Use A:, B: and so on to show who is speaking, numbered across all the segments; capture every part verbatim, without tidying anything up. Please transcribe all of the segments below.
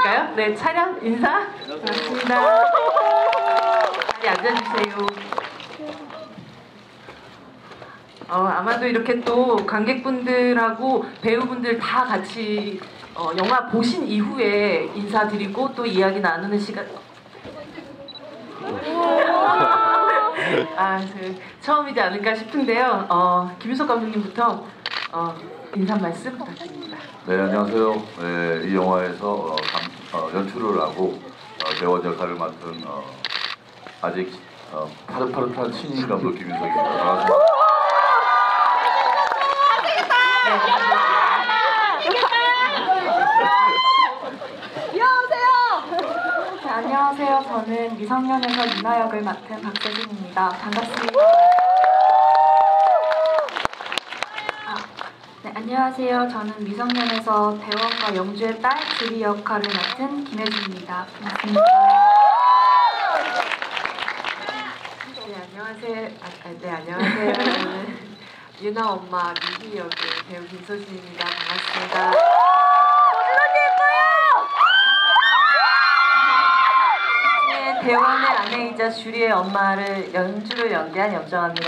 A: 시작할까요? 네, 촬영 인사 반갑습니다. 자리 앉아주세요. 어, 아마도 이렇게 또 관객분들하고 배우분들 다 같이 어, 영화 보신 이후에 인사드리고 또 이야기 나누는 시간. 아, 그, 처음이지 않을까 싶은데요. 어, 김윤석 감독님부터 어, 인사 말씀 부탁드립니다.
B: 네, 안녕하세요. 네, 이 영화에서 어, 감, 어, 연출을 하고 어, 배우 역할을 맡은 어, 아직 어, 파릇파릇한 신인 감독 김윤석입니다. 반갑습니다.
C: 네, 안녕하세요. 저는 미성년에서 유나 역을 맡은 박세진입니다. 반갑습니다. 아, 네, 안녕하세요. 저는 미성년에서 대원과 영주의 딸 주리 역할을 맡은 김혜진입니다. 반갑습니다.
D: 네, 안녕하세요. 아, 네, 안녕하세요. 저는 유나 엄마 미희 역의 배우 김소진입니다. 반갑습니다.
C: 대원의 아내이자 주리의 엄마를 연주를 연기한 염정아입니다.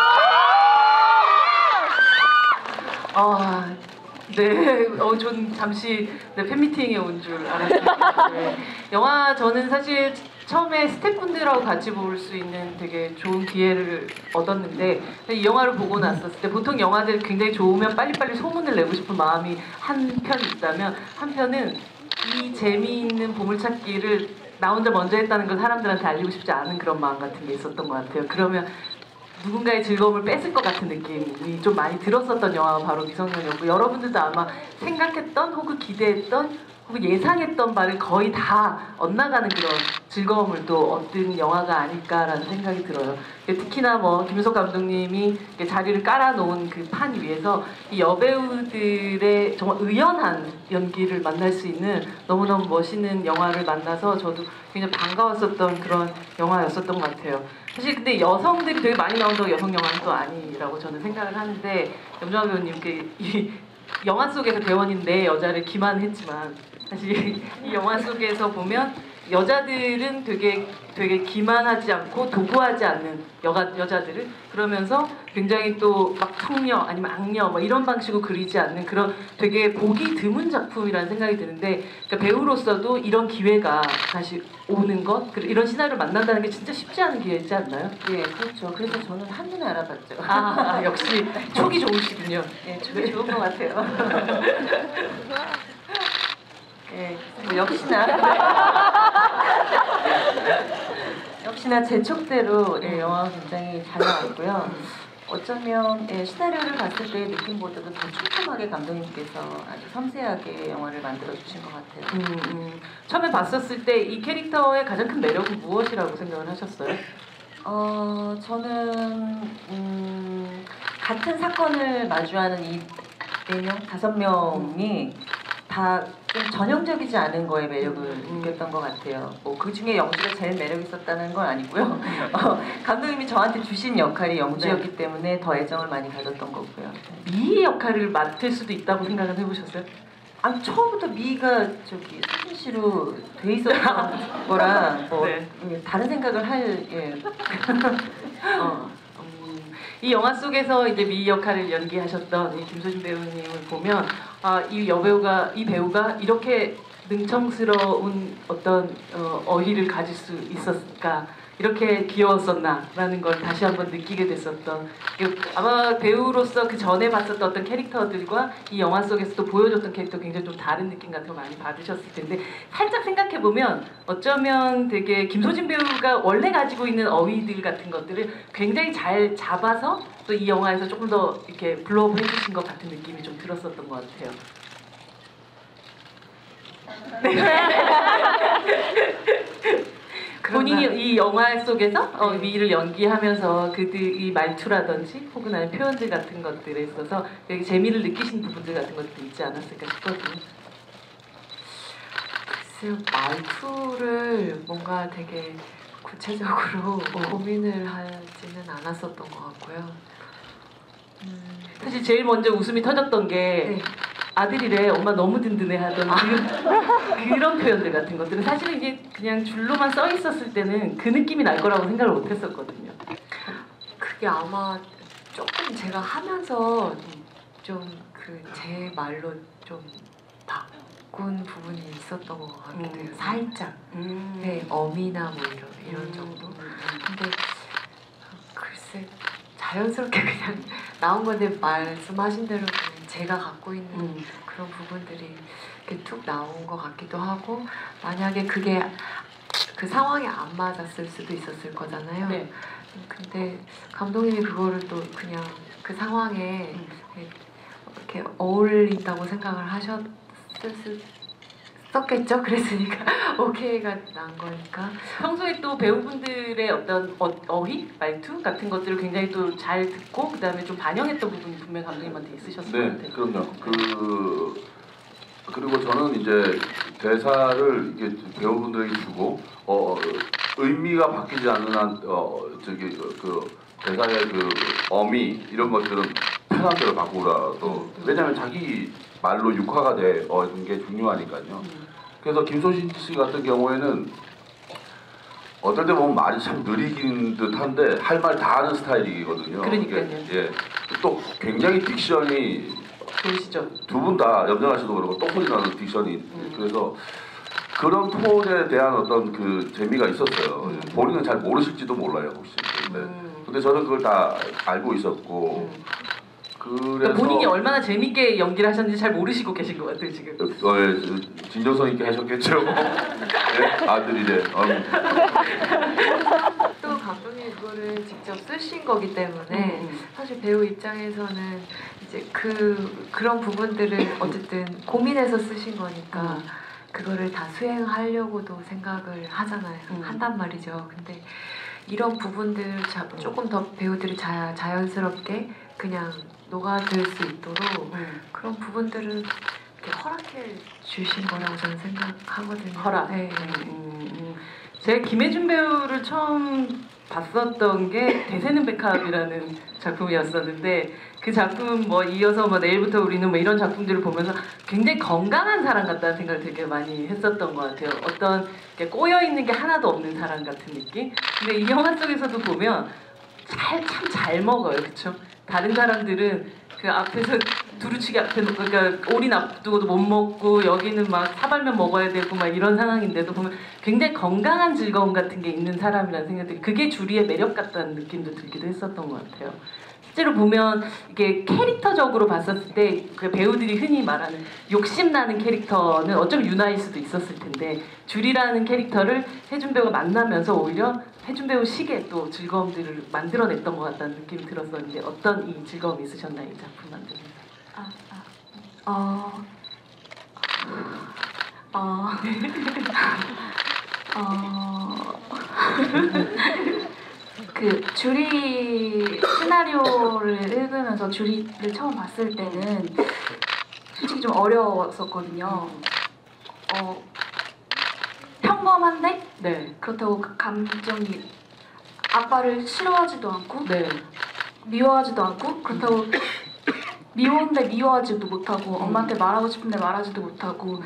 A: 아, 네, 어, 전 잠시 네, 팬미팅에 온 줄 알았습니다. 네. 영화 저는 사실 처음에 스태프분들하고 같이 볼 수 있는 되게 좋은 기회를 얻었는데 이 영화를 보고 났었을 때 보통 영화들 굉장히 좋으면 빨리빨리 소문을 내고 싶은 마음이 한편 있다면 한편은 이 재미있는 보물찾기를 나 혼자 먼저 했다는 걸 사람들한테 알리고 싶지 않은 그런 마음 같은 게 있었던 것 같아요. 그러면 누군가의 즐거움을 뺏을 것 같은 느낌이 좀 많이 들었었던 영화가 바로 미성년이었고 여러분들도 아마 생각했던 혹은 기대했던 혹은 예상했던 바를 거의 다 엇나가는 그런 즐거움을 또 얻은 영화가 아닐까라는 생각이 들어요. 특히나 뭐 김윤석 감독님이 자리를 깔아놓은 그 판 위에서 이 여배우들의 정말 의연한 연기를 만날 수 있는 너무너무 멋있는 영화를 만나서 저도 굉장히 반가웠었던 그런 영화였었던 것 같아요. 사실 근데 여성들이 되게 많이 나온다고 여성 영화는 또 아니라고 저는 생각을 하는데 염정아 배우님 이 영화 속에서 대원인데 여자를 기만했지만 사실 이 영화 속에서 보면 여자들은 되게 되게 기만하지 않고 도구하지 않는 여가, 여자들을 그러면서 굉장히 또 막 청녀 아니면 악녀 뭐 이런 방식으로 그리지 않는 그런 되게 보기 드문 작품이라는 생각이 드는데 그러니까 배우로서도 이런 기회가 다시 오는 것 이런 시나리오를 만난다는 게 진짜 쉽지 않은 기회이지 않나요?
C: 네, 그렇죠. 그래서 저는 한눈에 알아봤죠.
A: 아, 아 역시 촉이 좋으시군요.
C: 네, 촉이 좋은 것 같아요. 네, 뭐 역시나 역시나 제 촉대로 예, 영화가 굉장히 잘 나왔고요. 어쩌면 예, 시나리오를 봤을 때의 느낌보다도 더 촘촘하게 감독님께서 아주 섬세하게 영화를 만들어 주신 것 같아요.
A: 음, 음. 처음에 봤었을 때 이 캐릭터의 가장 큰 매력은 무엇이라고 생각을 하셨어요?
C: 어, 저는 음, 같은 사건을 마주하는 이 네 명, 다섯 명이 다 좀 전형적이지 않은 거에 매력을
A: 음.
C: 느꼈던 것 같아요. 뭐 그 중에 영주가 제일 매력 있었다는 건 아니고요. 어, 감독님이 저한테 주신 역할이 영주였기 네. 때문에 더 애정을 많이 가졌던 거고요.
A: 미희 역할을 맡을 수도 있다고 생각은 해보셨어요?
C: 아니 처음부터 미희가 저기 수진 씨로 돼 있었던 거랑 뭐
A: 네.
C: 예, 다른 생각을 할 예.
A: 어. 이 영화 속에서 이제 미희 역할을 연기하셨던 이 김소진 배우님을 보면 아, 이 여배우가 이 배우가 이렇게 능청스러운 어떤 어, 어휘를 가질 수 있었을까 이렇게 귀여웠었나라는 걸 다시 한번 느끼게 됐었던 아마 배우로서 그 전에 봤었던 어떤 캐릭터들과 이 영화 속에서도 보여줬던 캐릭터 굉장히 좀 다른 느낌 같은 거 많이 받으셨을 텐데 살짝 생각해보면 어쩌면 되게 김소진 배우가 원래 가지고 있는 어휘들 같은 것들을 굉장히 잘 잡아서 또 이 영화에서 조금 더 이렇게 블로업 해주신 것 같은 느낌이 좀 들었었던 것 같아요. 본인이 이 영화 속에서 어, 미희를 연기하면서 그들이 말투라든지 혹은 아니면 표현들 같은 것들에 있어서 되게 재미를 느끼신 부분들 같은 것도 있지 않았을까 싶거든요.
D: 글쎄요, 말투를 뭔가 되게 구체적으로 고민을 하지는 않았었던 것 같고요.
A: 음, 사실 제일 먼저 웃음이 터졌던 게
D: 네.
A: 아들이래 엄마 너무 든든해 하던 그, 그런 표현들 같은 것들은 사실은 이게 그냥 줄로만 써 있었을 때는 그 느낌이 날 거라고 생각을 못 했었거든요.
D: 그게 아마 조금 제가 하면서 좀 그 제 말로 좀 바꾼 부분이 있었던 것 같기도 해요.
A: 음.
D: 살짝.
A: 음.
D: 네, 어미나 뭐 이런 이런
A: 음.
D: 정도. 근데 글쎄 자연스럽게 그냥 나온 건데 말씀하신 대로 그냥 제가 갖고 있는
A: 음.
D: 그런 부분들이 이렇게 툭 나온 것 같기도 하고, 만약에 그게 그 상황에 안 맞았을 수도 있었을 거잖아요.
A: 네.
D: 근데 감독님이 그거를 또 그냥 그 상황에
A: 음.
D: 이렇게 어울린다고 생각을 하셨을 수 썼겠죠. 그랬으니까 오케이가 난 거니까.
A: 평소에 또 배우분들의 어떤 어, 어휘, 말투 같은 것들을 굉장히 또 잘 듣고 그 다음에 좀 반영했던 부분이 분명 감독님한테 있으셨을 것
B: 네,
A: 같아요.
B: 그럼요. 그 그리고 저는 이제 대사를 이게 배우분들에게 주고 어, 의미가 바뀌지 않는 한 어, 저기 그, 그 대사의 그 어미 이런 것들은 편한 대로 바꾸라도, 왜냐하면 자기 말로 육화가 돼 어, 게 중요하니까요. 그래서 김소신 씨 같은 경우에는 어떨 때 보면 말이 참 느리긴 듯한데 할 말 다 하는 스타일이거든요.
A: 그러니까요.
B: 이게, 예, 또 굉장히 딕션이
A: 보이시죠?
B: 두 분 다 염정아 씨도 그렇고 똥소리 나는 딕션이
A: 음.
B: 그래서 그런 톤에 대한 어떤 그 재미가 있었어요.
A: 음.
B: 본인은 잘 모르실지도 몰라요 혹시. 근데,
A: 음.
B: 근데 저는 그걸 다 알고 있었고
A: 음.
B: 그래서
A: 그러니까 본인이 얼마나 재밌게 연기를 하셨는지 잘 모르시고 계신 것 같아요 지금.
B: 어, 예, 진정성 있게 하셨겠죠. 네? 아들이래. 어.
D: 또 감독님이 그거를 직접 쓰신 거기 때문에
A: 음.
D: 사실 배우 입장에서는 이제 그 그런 부분들을 어쨌든 고민해서 쓰신 거니까
A: 음.
D: 그거를 다 수행하려고도 생각을 하잖아요.
A: 음.
D: 한단 말이죠. 근데 이런 부분들 자, 조금 더 배우들이 자, 자연스럽게 그냥 녹아들 수 있도록
A: 음.
D: 그런 부분들을 이렇게 허락해 주신 거라고 저는 생각하거든요.
A: 허락.
D: 네.
A: 음, 음. 제가 김혜준 배우를 처음 봤었던 게 대세는 백합이라는 작품이었었는데, 그 작품 뭐 이어서 뭐 내일부터 우리는 뭐 이런 작품들을 보면서 굉장히 건강한 사람 같다는 생각을 되게 많이 했었던 것 같아요. 어떤 꼬여 있는 게 하나도 없는 사람 같은 느낌. 근데 이 영화 속에서도 보면 잘 참 잘 먹어요, 그렇죠? 다른 사람들은 그 앞에서 두루치기 앞에 놓고, 그러니까 올인 앞두고도 못 먹고 여기는 막 사발면 먹어야 되고 막 이런 상황인데도 보면 굉장히 건강한 즐거움 같은 게 있는 사람이라는 생각이, 그게 주리의 매력 같다는 느낌도 들기도 했었던 것 같아요. 실제로 보면 이게 캐릭터적으로 봤었을 때 그 배우들이 흔히 말하는 욕심나는 캐릭터는 어쩌면 유나일 수도 있었을 텐데, 주리라는 캐릭터를 혜준 배우가 만나면서 오히려 혜준 배우 식의 또 즐거움들을 만들어냈던 것 같다는 느낌이 들었었는데, 어떤 이 즐거움이 있으셨나요, 이 작품 만들면서?
E: 아, 아, 어, 어, 어, 그 주리 시나리오를 읽으면서 주리를 처음 봤을 때는 솔직히 좀 어려웠었거든요. 어, 평범한데
A: 네,
E: 그렇다고 그 감정이 아빠를 싫어하지도 않고
A: 네,
E: 미워하지도 않고, 그렇다고 미워한데 미워하지도 못하고 엄마한테 말하고 싶은데 말하지도 못하고.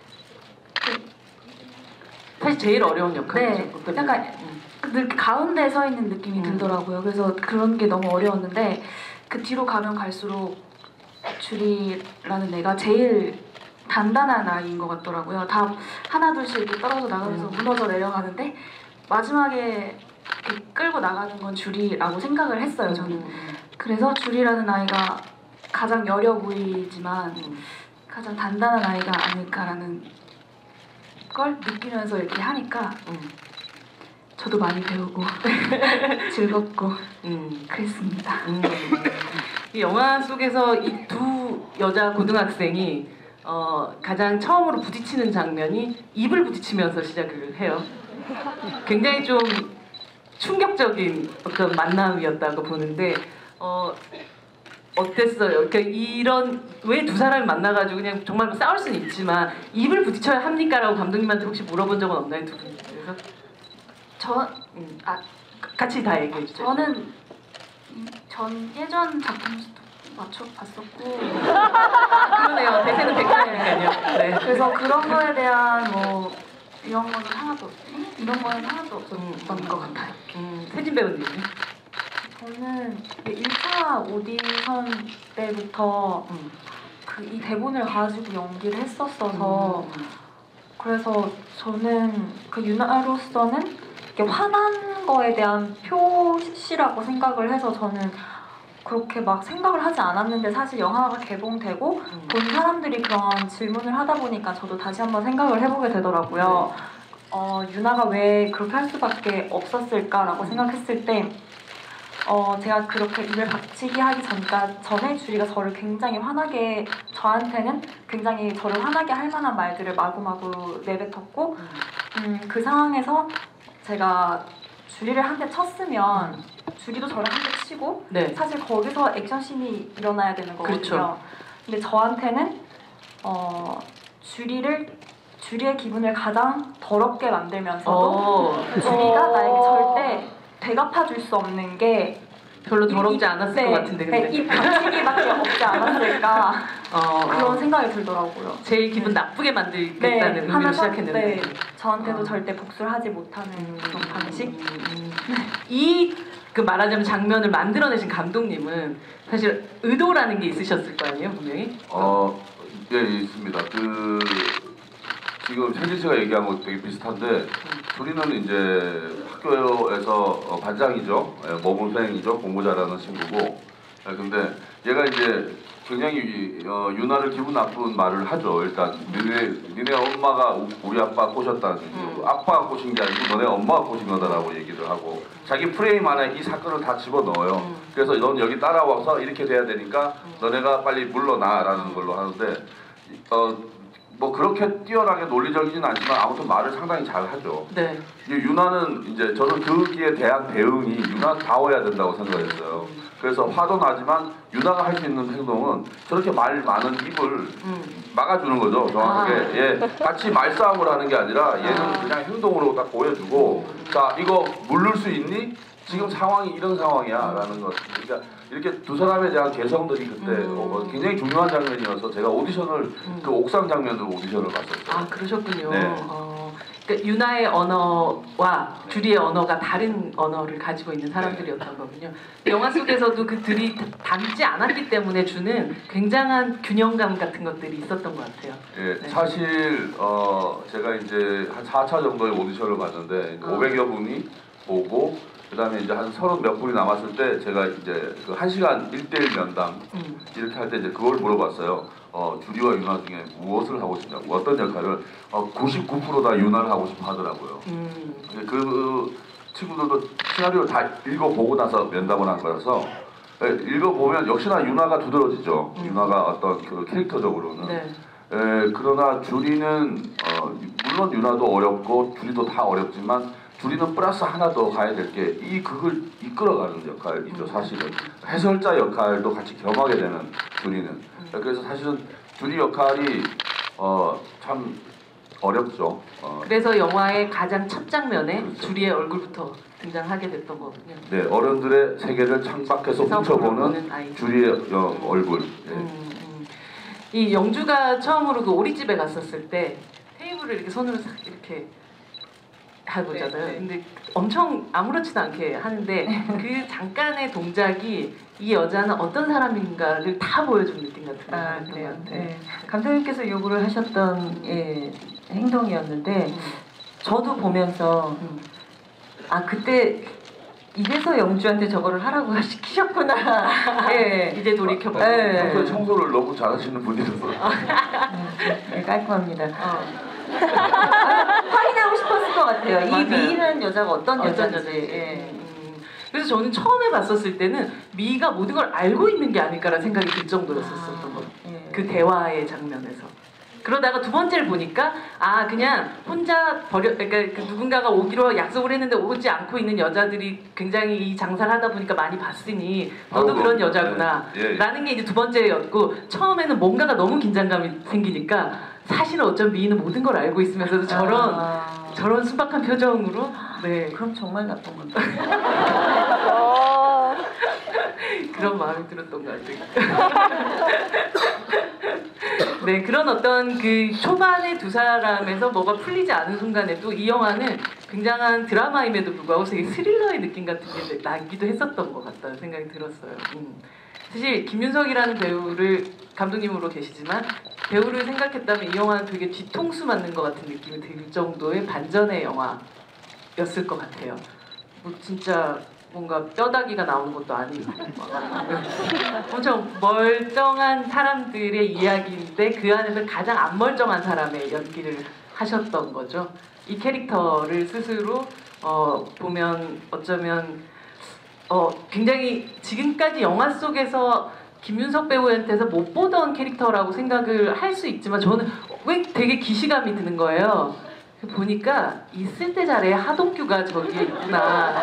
A: 사실 제일 어려운 역할이죠.
E: 네,
A: 어떤
E: 약간
A: 음.
E: 늘 가운데 서 있는 느낌이
A: 음.
E: 들더라고요. 그래서 그런 게 너무 어려웠는데, 그 뒤로 가면 갈수록 주리라는 애가 제일 단단한 아이인 것 같더라고요. 다 하나둘씩 이렇게 떨어져 나가면서
A: 음.
E: 무너져 내려가는데 마지막에 이렇게 끌고 나가는 건 주리라고 생각을 했어요, 저는.
A: 음.
E: 그래서 주리라는 아이가 가장 여려 보이지만
A: 음.
E: 가장 단단한 아이가 아닐까라는 걸 느끼면서 이렇게 하니까
A: 음.
E: 저도 많이 배우고 즐겁고
A: 음.
E: 그랬습니다.
A: 음. 이 영화 속에서 이 두 여자 고등학생이 어, 가장 처음으로 부딪히는 장면이 입을 부딪히면서 시작을 해요. 굉장히 좀 충격적인 어떤 만남이었다고 보는데, 어, 어땠어요? 그러니까 이런, 왜 두 사람이 만나가지고 그냥 정말 싸울 수는 있지만 입을 부딪혀야 합니까? 라고 감독님한테 혹시 물어본 적은 없나요, 두 분? 그래서
E: 저
A: 음.
E: 아,
A: 같이 다 얘기해 주세요.
E: 저는 음, 전 예전 작품에서도 맞춰봤었고
A: 그러네요. 대세는 백화니까요. 네.
E: 그래서 그런 거에 대한 뭐 이런 거는 하나도 없- 이런 거는 하나도 없었던 것 같아요.
A: 음, 세진 배우님.
E: 저는 일 차 오디션 때부터
A: 음.
E: 그 이 대본을 가지고 연기를 했었어서
A: 음.
E: 그래서 저는 그 유나로서는 이렇게 화난 거에 대한 표시라고 생각을 해서 저는 그렇게 막 생각을 하지 않았는데 사실 영화가 개봉되고
A: 음.
E: 본 사람들이 그런 질문을 하다 보니까 저도 다시 한번 생각을 해보게 되더라고요. 어, 유나가 왜 그렇게 할 수밖에 없었을까라고 생각했을 때 어, 제가 그렇게 입을 박치기 하기 전까, 전에 주리가 저를 굉장히 화나게, 저한테는 굉장히 저를 화나게 할 만한 말들을 마구마구 내뱉었고 음, 그 상황에서 제가 주리를 한 대 쳤으면 주리도 저를 한 대 치고
A: 네.
E: 사실 거기서 액션씬이 일어나야 되는 거거든요.
A: 그렇죠.
E: 근데 저한테는 어, 주리를 주리의 기분을 가장 더럽게 만들면서도
A: 어,
E: 주리가 나에게 절대 되갚아줄 수 없는 게
A: 별로
E: 이-
A: 더럽지
E: 이-
A: 않았을
E: 네,
A: 것 같은데 근데.
E: 네, 이 박치기밖에 없지 않았을까
A: 어,
E: 그런
A: 어.
E: 생각이 들더라고요.
A: 제일 기분 나쁘게 만들겠다는
E: 네,
A: 의미로
E: 하면서
A: 시작했는데.
E: 네, 저한테도
A: 어.
E: 절대 복수를 하지 못하는 그런 방식.
A: 음, 이 그 말하자면 장면을 만들어내신 감독님은 사실 의도라는 게 있으셨을 거 아니에요, 분명히?
B: 어, 예, 있습니다. 그 지금 세진 씨가 얘기한 거 되게 비슷한데 둘이는 이제 학교에서 어, 반장이죠. 예, 모범생이죠. 공부 잘하는 친구고. 예, 근데 얘가 이제 굉장히 어, 유나를 기분 나쁜 말을 하죠. 일단 니네 니네 엄마가 우- 우리 아빠 꼬셨다는
A: 음.
B: 아빠가 꼬신 게 아니고 너네 엄마가 꼬신 거다라고 얘기를 하고 자기 프레임 안에 이 사건을 다 집어넣어요.
A: 음.
B: 그래서 넌 여기 따라와서 이렇게 돼야 되니까 너네가 빨리 물러나라는 걸로 하는데 어, 뭐 그렇게 뛰어나게 논리적이진 않지만 아무튼 말을 상당히 잘 하죠.
A: 네.
B: 이 유나는 이제 저는 거기에 대한 대응이 유나다워야 된다고 생각했어요. 그래서 화도 나지만 유나가 할 수 있는 행동은 저렇게 말 많은 입을
A: 음.
B: 막아주는 거죠. 정확하게.
A: 아.
B: 예, 같이 말싸움을 하는 게 아니라 얘는
A: 아.
B: 그냥 행동으로 딱 보여주고 자 이거 물를 수 있니? 지금 상황이 이런 상황이야 라는 것. 그러니까 이렇게 두 사람에 대한 개성들이 그때
A: 음.
B: 어, 굉장히 중요한 장면이어서 제가 오디션을
A: 음.
B: 그 옥상 장면으로 오디션을 갔었어요.
A: 아 그러셨군요.
B: 네.
A: 어, 그러니까 유나의 언어와 주리의 언어가 다른 언어를 가지고 있는 사람들이었던 거군요. 영화 속에서도 그 둘이 닮지 않았기 때문에 주는 굉장한 균형감 같은 것들이 있었던 것 같아요.
B: 예,
A: 네.
B: 사실 어, 제가 이제 한 사 차 정도의 오디션을 봤는데
A: 어.
B: 오백여 분이 보고 그다음에 이제 한 서른 몇 분이 남았을 때 제가 이제 그 한 시간 일 대일 면담
A: 음.
B: 이렇게 할 때 이제 그걸 물어봤어요. 어, 주리와 유나 중에 무엇을 하고 싶냐고 어떤 역할을 어, 구십구 퍼센트 다 유나를 하고 싶어 하더라고요.
A: 음.
B: 그 친구들도 시나리오를 다 읽어보고 나서 면담을 한 거라서 예, 읽어보면 역시나 유나가 두드러지죠.
A: 음.
B: 유나가 어떤 그 캐릭터적으로는.
A: 네.
B: 에, 그러나 주리는 어, 물론 유나도 어렵고 주리도 다 어렵지만 주리는 플러스 하나 더 가야 될 게 이 극을 이끌어가는 역할이죠. 사실은 해설자 역할도 같이 겸하게 되는 주리는. 그래서 사실은 주리 역할이 어, 참 어렵죠. 어,
A: 그래서 영화의 가장 첫 장면에
B: 그렇죠.
A: 주리의 얼굴부터 등장하게 됐던 거군요.
B: 네, 어른들의 세계를 창밖에서
A: 그래서
B: 훔쳐보는
A: 보는 아이.
B: 주리의 어, 얼굴. 예.
A: 음, 음. 이 영주가 처음으로 그 오리집에 갔었을 때 테이블을 이렇게 손으로 싹 이렇게 해보잖아요.
C: 네, 네.
A: 근데 엄청 아무렇지도 않게 하는데 그 잠깐의 동작이 이 여자는 어떤 사람인가를 다 보여준 느낌 같은
C: 아,
A: 것
C: 그래요.
A: 같아요.
C: 네. 감독님께서 요구를 하셨던 예, 행동이었는데
A: 음,
C: 저도 보면서
A: 음.
C: 아 그때 이래서 영주한테 저거를 하라고 시키셨구나. 예.
A: 이제 돌이켜보면
C: 네.
B: 평소에 청소를 너무 잘하시는 분이라서.
C: 네, 깔끔합니다.
A: 어.
C: 확인하고 싶었을 것 같아요. 이
A: 맞아요.
C: 미인은 여자가 어떤
A: 어떤
C: 여자인지.
A: 여자인지.
C: 예.
A: 음. 그래서 저는 처음에 봤었을 때는 미가 모든 걸 알고 있는 게 아닐까라는 생각이 들 정도였었던 거.
C: 예.
A: 그 대화의 장면에서. 그러다가 두 번째를 보니까 아 그냥 혼자 버려 그러니까 그 누군가가 오기로 약속을 했는데 오지 않고 있는 여자들이 굉장히 이 장사를 하다 보니까 많이 봤으니 너도
B: 아이고,
A: 그런 여자구나
B: 네, 예, 예.
A: 라는 게 이제 두 번째였고 처음에는 뭔가가 너무 긴장감이 생기니까 사실은 어쩜 미인은 모든 걸 알고 있으면서도 저런
C: 아,
A: 저런 순박한 표정으로 네
C: 그럼 정말 나쁜 건데.
A: 그런 마음이 들었던 것 같아요. 네, 그런 어떤 그 초반에 두 사람에서 뭐가 풀리지 않은 순간에도 이 영화는 굉장한 드라마임에도 불구하고 되게 스릴러의 느낌 같은 게 나기도 했었던 것 같다는 생각이 들었어요. 음. 사실 김윤석이라는 배우를 감독님으로 계시지만 배우를 생각했다면 이 영화는 되게 뒤통수 맞는 것 같은 느낌이 들 정도의 반전의 영화였을 것 같아요. 뭐 진짜 뭔가 뼈다귀가 나오는 것도 아니고 엄청 멀쩡한 사람들의 이야기인데 그 안에서 가장 안 멀쩡한 사람의 연기를 하셨던 거죠. 이 캐릭터를 스스로 어, 보면 어쩌면 어, 굉장히 지금까지 영화 속에서 김윤석 배우한테서 못 보던 캐릭터라고 생각을 할 수 있지만 저는 왜 되게 기시감이 드는 거예요. 보니까 있을 때 잘해 하동규가 저기에 있구나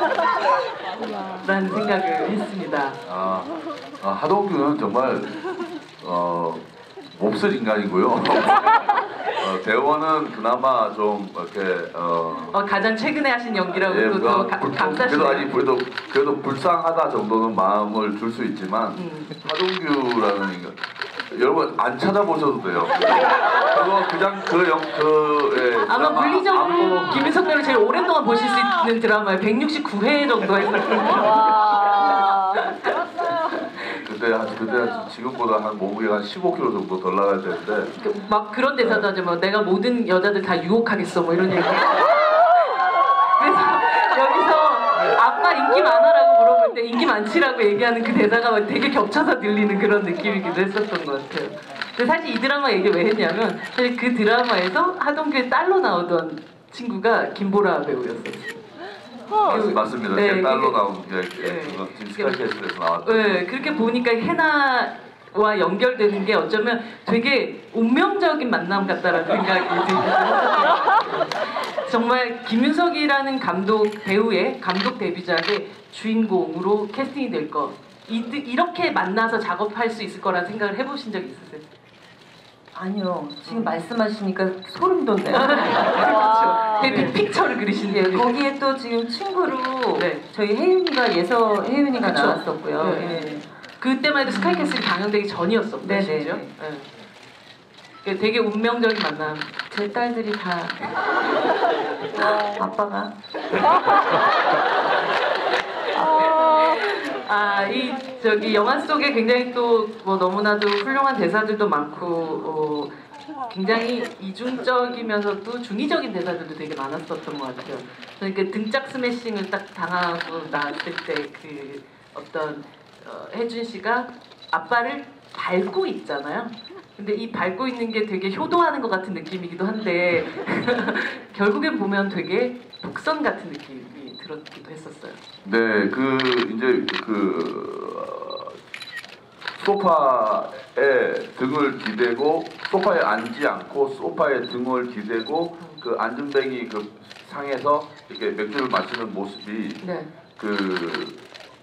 A: 라는 생각을 했습니다.
B: 아, 아 하동규는 정말 어, 몹쓸 인간이고요. 어, 대원은 그나마 좀 이렇게 어,
A: 어, 가장 최근에 하신 연기라고
B: 예,
A: 또,
B: 뭐,
A: 또 가-
B: 불-
A: 감싸시네요.
B: 그래도 아니 그래도 그래도 불쌍하다 정도는 마음을 줄 수 있지만
A: 음.
B: 하동규라는 인간 여러분 안 찾아보셔도 돼요. 그거 그냥 그영그 예,
A: 아마
B: 드라마
A: 물리적으로
B: 안 보고
A: 김윤석 배우를 제일 오랫동안 보실 수 있는 드라마에 백육십구 회 정도 했었어요.
B: 그때 한 그때 한 지금보다 한 몸무게가 한 십오 킬로그램 정도 덜 나가야 되는데
A: 그 막 그런 대사도 하죠. 뭐 내가 모든 여자들 다 유혹하겠어 뭐 이런 얘기. 그래서 여기서 아빠 인기 많아라고 물어볼 때 인기 많지라고 얘기하는 그 대사가 막 되게 겹쳐서 들리는 그런 느낌이기도 했었던 것 같아요. 근데 사실 이 드라마 얘기 왜 했냐면 사실 그 드라마에서 하동규의 딸로 나오던 친구가 김보라 배우였었어요.
B: 맞, 맞습니다.
A: 네,
B: 제 딸로
A: 그게-
B: 나온 게
A: 네.
B: 그건 지금 스카이캐슬에서 나왔던
A: 네, 그렇게 보니까 해나와 연결되는 게 어쩌면 되게 운명적인 만남 같다라는 생각이 들기도 했었어요. 정말 김윤석이라는 감독 배우의 감독 데뷔작의 주인공으로 캐스팅이 될 거. 이, 이렇게 만나서 작업할 수 있을 거라는 생각을 해보신 적 있으세요?
C: 아니요. 지금 말씀하시니까 소름 돋네요.
A: 그렇죠. 되게 픽처를 그리시는
C: 예,
A: 분이.
C: 거기에 또 지금 친구로
A: 네.
C: 저희 혜윤이가 예서 혜윤이가
A: 그쵸.
C: 나왔었고요.
A: 네.
C: 예.
A: 그때만 해도 스카이캐슬이 방영되기 전이었었고
C: 네네.
A: 심지어. 네. 그 되게 운명적인 만남.
C: 제 딸들이 다 아빠가
A: 아, 이 저기 영화 속에 굉장히 또 뭐 너무나도 훌륭한 대사들도 많고 어, 굉장히 이중적이면서도 중의적인 대사들도 되게 많았었던 것 같아요. 그러니까 등짝 스매싱을 딱 당하고 나왔을 때 그 어떤 어, 혜준 씨가 아빠를 밟고 있잖아요. 근데 이 밟고 있는 게 되게 효도하는 것 같은 느낌이기도 한데 결국엔 보면 되게 독선 같은 느낌이 들었기도 했었어요.
B: 네, 그 이제 그 어, 소파에 등을 기대고 소파에 앉지 않고 소파에 등을 기대고 그 안전뱅이 그 상에서 이렇게 맥주를 마시는 모습이
A: 네.
B: 그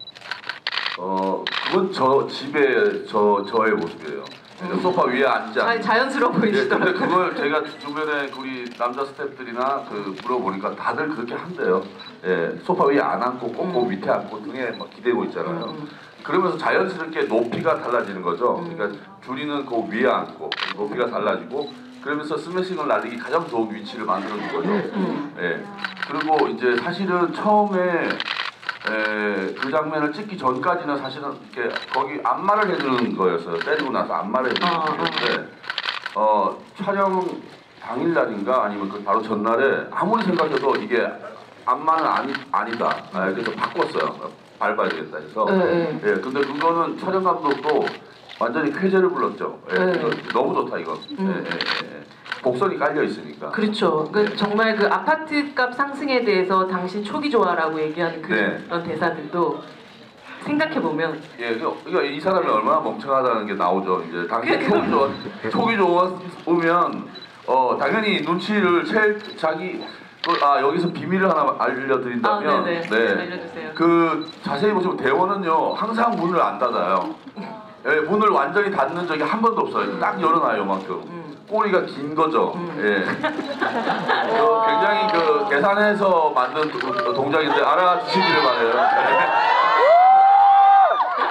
B: 어 그건 저 집에 저 저의 모습이에요. 그러니까 소파 위에 앉지
A: 자,
B: 않고.
A: 자연스러워
B: 예,
A: 보이시더라고요.
B: 근데 그걸 제가 주변에 우리 남자 스태프들이나 그 물어보니까 다들 그렇게 한대요. 예, 소파 위에 안 앉고 꼭 그
A: 음.
B: 밑에 앉고 등에 막 기대고 있잖아요.
A: 음.
B: 그러면서 자연스럽게 높이가 달라지는 거죠.
A: 음.
B: 그러니까 줄이는 그 위에 앉고 높이가 달라지고 그러면서 스매싱을 날리기 가장 좋은 위치를 만들어준 거죠.
A: 음.
B: 예. 그리고 이제 사실은 처음에 에, 그 장면을 찍기 전까지는 사실은 이렇게 거기 안마를 해주는 거였어요. 때리고 나서 안마를 해주는
A: 어,
B: 거였는데 어, 촬영 당일날인가 아니면 그 바로 전날에 아무리 생각해도 이게 안마는 아니, 아니다. 아, 그래서 바꿨어요. 밟아야 되겠다 해서.
A: 네, 네.
B: 예, 근데 그거는 촬영 감독도 완전히 쾌재를 불렀죠. 예,
A: 네.
B: 이거 너무 좋다 이건.
A: 음.
B: 예, 예, 예. 복선이 깔려 있으니까.
A: 그렇죠. 그 정말 그 아파트 값 상승에 대해서 당신 초기 좋아라고 얘기하는
B: 네.
A: 그런 대사들도 생각해 보면
B: 예, 그러니까 이 사람이 얼마나 멍청하다는 게 나오죠. 이제 당연히
A: 그-
B: 촉이 좋아, 촉이 좋으면 어 당연히 눈치를 챌 자기 그, 아 여기서 비밀을 하나 알려드린다면,
A: 아, 네네. 알려주세요.
B: 그 자세히 보시면 대원은요 항상 문을 안 닫아요. 예, 문을 완전히 닫는 적이 한 번도 없어요. 딱 열어놔요, 요만큼.
A: 음.
B: 꼬리가 긴 거죠.
A: 음.
B: 예. 그 굉장히 그 계산해서 만든 도- 동작인데 알아주시기를 바래요.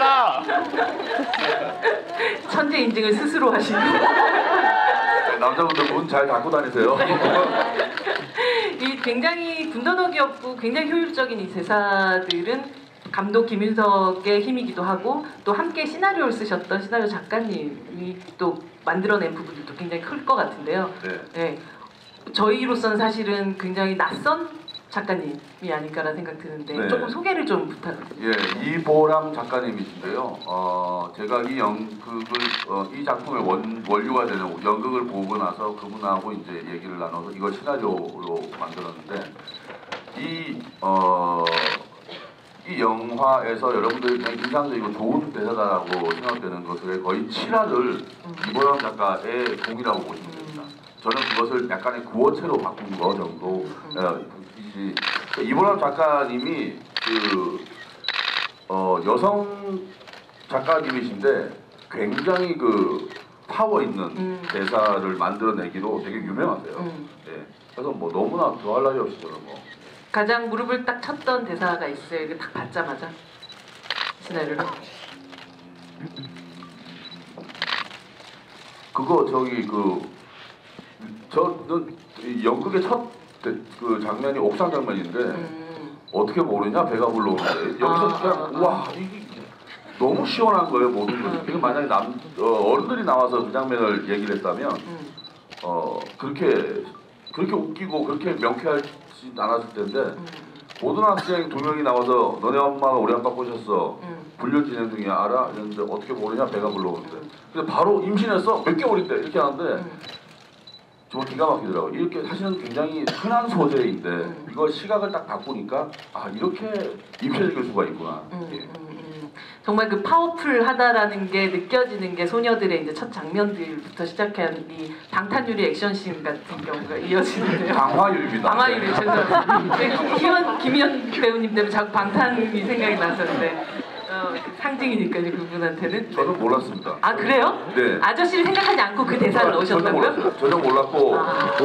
F: 잘한다.
A: 천재 인증을 스스로 하시는.
B: 네, 남자분들 문 잘 닫고 다니세요.
A: 이 굉장히 군더더기없고 굉장히 효율적인 이 대사들은 감독 김윤석의 힘이기도 하고 또 함께 시나리오를 쓰셨던 시나리오 작가님이 또 만들어낸 부분들도 굉장히 클 것 같은데요.
B: 네.
A: 네. 저희로서는 사실은 굉장히 낯선 작가님이 아닐까라는 생각 드는데
B: 네.
A: 조금 소개를 좀 부탁드립니다.
B: 예, 이보람 작가님이신데요. 어, 제가 이 연극을 어, 이 작품의 원, 원류가 되는 연극을 보고 나서 그분하고 이제 얘기를 나눠서 이걸 시나리오로 만들었는데 이 어, 이 영화에서 여러분들이 그냥 인상적이고 좋은 대사다라고 생각되는 것의 거의 칠화를 이보람 작가의 공이라고 보시면 됩니다. 저는 그것을 약간의 구어체로 바꾼 거 정도. 어, 이, 이보람 작가님이 그 어, 여성 작가님이신데 굉장히 그 파워 있는
A: 음.
B: 대사를 만들어내기로 되게 유명하세요.
A: 음.
B: 예. 그래서 뭐 너무나 더할 나위 없이 저는 뭐.
A: 가장 무릎을 딱 쳤던 대사가 있어요. 이게 딱 받자마자 시나리오를.
B: 그거 저기 그 저는 연극의 첫 그 장면이 옥상 장면인데
A: 음.
B: 어떻게 모르냐 배가 불러오는데 여기서
A: 아,
B: 그냥
A: 아, 아.
B: 와 이게 너무 시원한 거예요 모든 것이. 이게 만약에 남 어, 어른들이 나와서 그 장면을 얘기를 했다면
A: 음.
B: 어 그렇게 그렇게 웃기고 그렇게 명쾌하지 않았을 텐데
A: 음.
B: 고등학생 두 명이 나와서 너네 엄마가 우리 아빠 꼬셨어.
A: 음.
B: 불륜 진행 중이야 알아? 이랬는데 어떻게 모르냐 배가 불러오는데 근데 바로 임신했어 몇 개월인데 이렇게 하는데
A: 음.
B: 정말 기가 막히더라고요. 이렇게 사실은 굉장히 흔한 소재인데
A: 음.
B: 이걸 시각을 딱 바꾸니까 아 이렇게 입혀질 수가 있구나.
A: 음,
B: 예.
A: 음, 음. 정말 그 파워풀하다라는 게 느껴지는 게 소녀들의 이제 첫 장면들부터 시작한 이 방탄유리 액션씬 같은 경우가 이어지는데요.
B: 강화율입니다.
A: 방화유리 죄송합니다. 네, 김현 김현 배우님 때문에 자꾸 방탄이 생각이 났었는데 어, 그 상징이니까요 그분한테는.
B: 저는 몰랐습니다.
A: 아 그래요?
B: 네.
A: 아저씨를 생각하지 않고 그 대사를
B: 전혀
A: 넣으셨다고요?
B: 몰랐어요. 전혀 몰랐고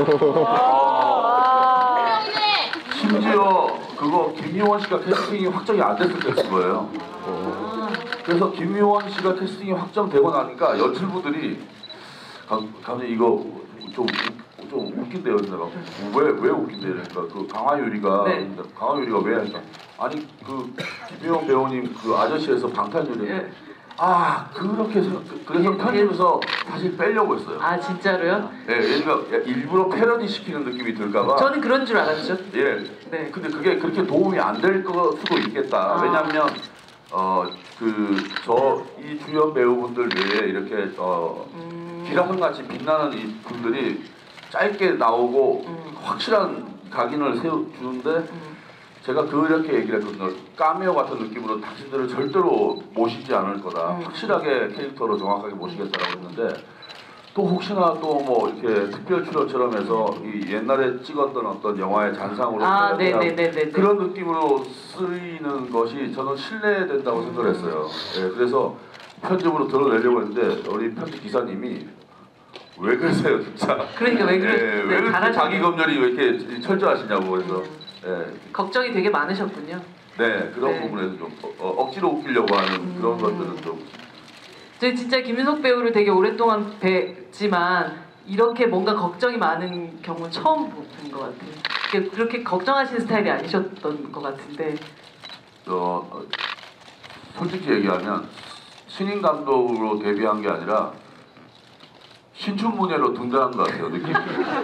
B: 어, 심지어 그거 김희원 씨가 캐스팅이 확정이 안 됐을 때 쓴 거예요. 그래서 김희원 씨가 캐스팅이 확정되고 나니까 연출부들이 감- 감독님 이거 좀, 우- 좀 웃긴데요. 내가 왜왜 웃긴데요? 그러니까 그 강화유리가
A: 네.
B: 강화유리가 왜 하니까 아니 그 김희원 배우님 그 아저씨에서 방탄유리
A: 예.
B: 아 그렇게 해서 그- 그래서 편집에서 사실 빼려고 했어요.
A: 아 진짜로요?
B: 예, 그러니까 일부러 패러디 시키는 느낌이 들까봐.
A: 저는 그런 줄 알았죠.
B: 예.
A: 네.
B: 근데 그게 그렇게 도움이 안 될 수도 있겠다.
A: 아.
B: 왜냐하면 어 그 저 이 주연 배우분들 외에 이렇게 어
A: 음.
B: 기라성 같이 빛나는 이 분들이 짧게 나오고
A: 음.
B: 확실한 각인을 세워 주는데
A: 음.
B: 제가 그렇게 얘기를 했거든요. 까메오 같은 느낌으로 당신들을 절대로 모시지 않을 거다.
A: 음.
B: 확실하게 캐릭터로 정확하게 모시겠다라고 했는데 또 혹시나 또 뭐 이렇게 특별 출연처럼 해서 이 옛날에 찍었던 어떤 영화의 잔상으로
A: 아,
B: 그냥
A: 네네네네.
B: 그런 느낌으로 쓰이는 것이 저는 신뢰된다고 생각을 했어요. 예, 그래서 편집으로 드러내려고 했는데 우리 편집 기사님이 왜 그러세요 진짜.
A: 그러니까 왜 그러-
B: 예,
A: 네,
B: 왜 그렇게
A: 잘하셨네요.
B: 자기 검열이 왜 이렇게 철저하시냐고 그래서 예,
A: 걱정이 되게 많으셨군요.
B: 네 그런
A: 네.
B: 부분에서 좀 어, 어, 억지로 웃기려고 하는 그런
A: 음.
B: 것들은 좀
A: 저희 진짜 김윤석 배우를 되게 오랫동안 뵀지만 이렇게 뭔가 걱정이 많은 경우는 처음 본 것 같아요. 그렇게- 그렇게 걱정하시는 스타일이 아니셨던 것 같은데.
B: 어, 어, 솔직히 얘기하면 신인 감독으로 데뷔한 게 아니라 신춘문예로 등장한 것 같아요 느낌이.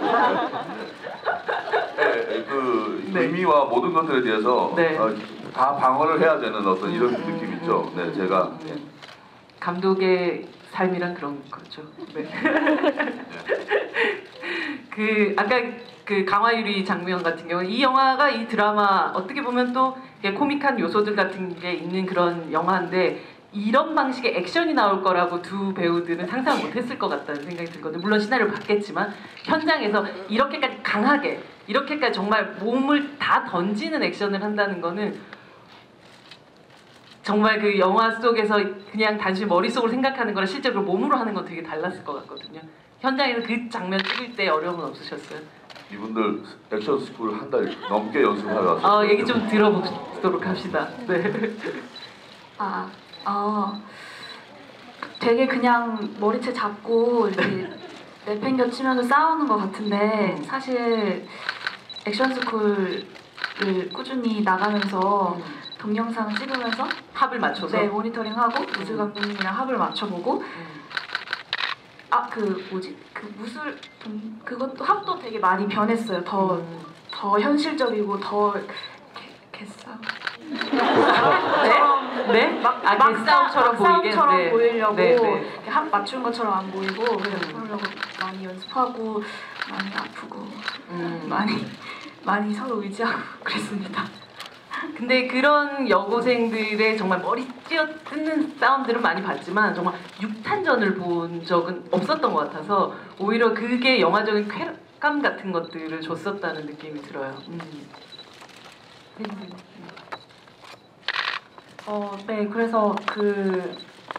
B: 네, 그
A: 네.
B: 의미와 모든 것들에 대해서
A: 네.
B: 어, 다 방어를 해야 되는 어떤 이런
A: 음,
B: 느낌
A: 음,
B: 있죠.
A: 음,
B: 네,
A: 음,
B: 제가
A: 음, 음. 감독의 삶이란 그런 거죠. 네. 그 아까 그 강화유리 장면 같은 경우 이 영화가 이 드라마 어떻게 보면 또 이게 코믹한 요소들 같은 게 있는 그런 영화인데 이런 방식의 액션이 나올 거라고 두 배우들은 상상 못했을 것 같다는 생각이 들거든요. 물론 시나리오를 봤겠지만 현장에서 이렇게까지 강하게 이렇게까지 정말 몸을 다 던지는 액션을 한다는 거는 정말 그 영화 속에서 그냥 단순히 머릿속으로 생각하는 거랑 실제로 몸으로 하는 건 되게 달랐을 것 같거든요. 현장에서 그 장면 찍을 때 어려움은 없으셨어요?
B: 이분들 액션 스쿨 한 달 넘게 연습하러 왔어요.
A: 어, 얘기 좀 들어보도록 합시다. 네.
D: 아,
E: 아, 되게 그냥 머리채 잡고 이렇게 내팽겨치면서 싸우는 것 같은데
A: 음.
E: 사실 액션스쿨을 꾸준히 나가면서
A: 음.
E: 동영상 찍으면서
A: 합을 맞춰서.
E: 네, 모니터링하고 무술 감독님이랑 합을 맞춰보고
A: 음.
E: 아 그 뭐지 그 무술 동 그것도 합도 되게 많이 변했어요. 더
A: 음.
E: 더 현실적이고 더 개, 개싸움
A: 네? 네?
E: 막,
A: 아,
E: 막
A: 개싸움처럼
E: 싸- 막
A: 보이게?
E: 싸움처럼
A: 네.
E: 보이려고
A: 네, 네.
E: 이렇게 합 맞춘 것처럼 안 보이고 그래서
A: 음.
E: 그러려고 많이 연습하고 많이 아프고
A: 음.
E: 많이 많이 서로 의지하고 그랬습니다.
A: 근데 그런 여고생들의 정말 머리 쥐어 뜯는 싸움들은 많이 봤지만 정말 육탄전을 본 적은 없었던 것 같아서 오히려 그게 영화적인 쾌감 같은 것들을 줬었다는 느낌이 들어요. 음.
E: 어, 네, 그래서 그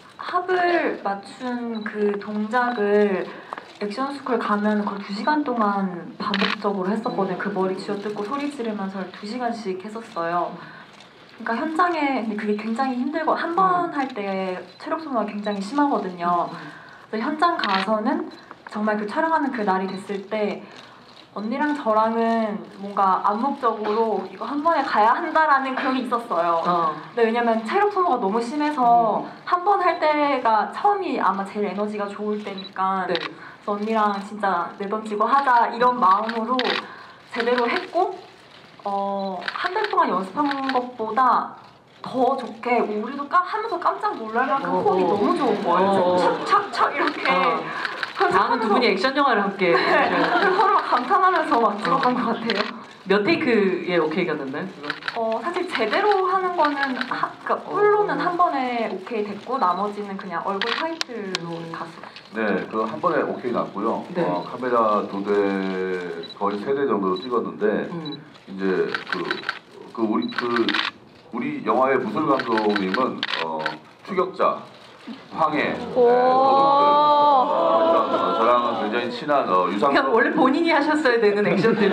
E: 합을 맞춘 그 동작을 액션스쿨 가면 거의 두 시간 동안 반복적으로 했었거든요. 그 머리 쥐어뜯고 소리 지르면서 두 시간씩 했었어요. 그러니까 현장에 근데 그게 굉장히 힘들고 한 번 할 때 체력 소모가 굉장히 심하거든요. 그래서 현장 가서는 정말 그 촬영하는 그 날이 됐을 때 언니랑 저랑은 뭔가 암묵적으로 이거 한 번에 가야 한다라는 그런 게 있었어요.
A: 어.
E: 근데 왜냐면 체력 소모가 너무 심해서 한 번 할 때가 처음이 아마 제일 에너지가 좋을 때니까
A: 네.
E: 그래서 언니랑 진짜 내던지고 하자 이런 마음으로 제대로 했고 어, 한 달 동안 연습한 것보다 더 좋게 우리도 까, 하면서 깜짝 놀랄 만큼
A: 어,
E: 톤이
A: 어.
E: 너무 좋은 거예요.
A: 어.
E: 착착착 이렇게
A: 어.
E: 그래서
A: 다음은 두 분이 액션 영화를 함께
E: 네, 그래서 서로 막 감탄하면서 막 찍었던 것 같아요.
A: 몇 테이크에 오케이가 났나요? 그거?
E: 어, 사실 제대로 하는 거는 하, 그러니까 풀로는 한 번에 오케이 됐고 나머지는 그냥 얼굴 타이틀로 갔어요.
B: 네, 그 한 번에 오케이 났고요.
A: 네.
B: 어, 카메라 두 대 거의 세 대 정도 찍었는데
A: 음.
B: 이제 그, 그 우리 그 우리 영화의 무술 감독님은 어, 추격자, 황해, 네, 도둑들. 어, 저랑은 굉장히 친한 어, 유상.
A: 그냥 원래 본인이 하셨어야 되는 액션들을.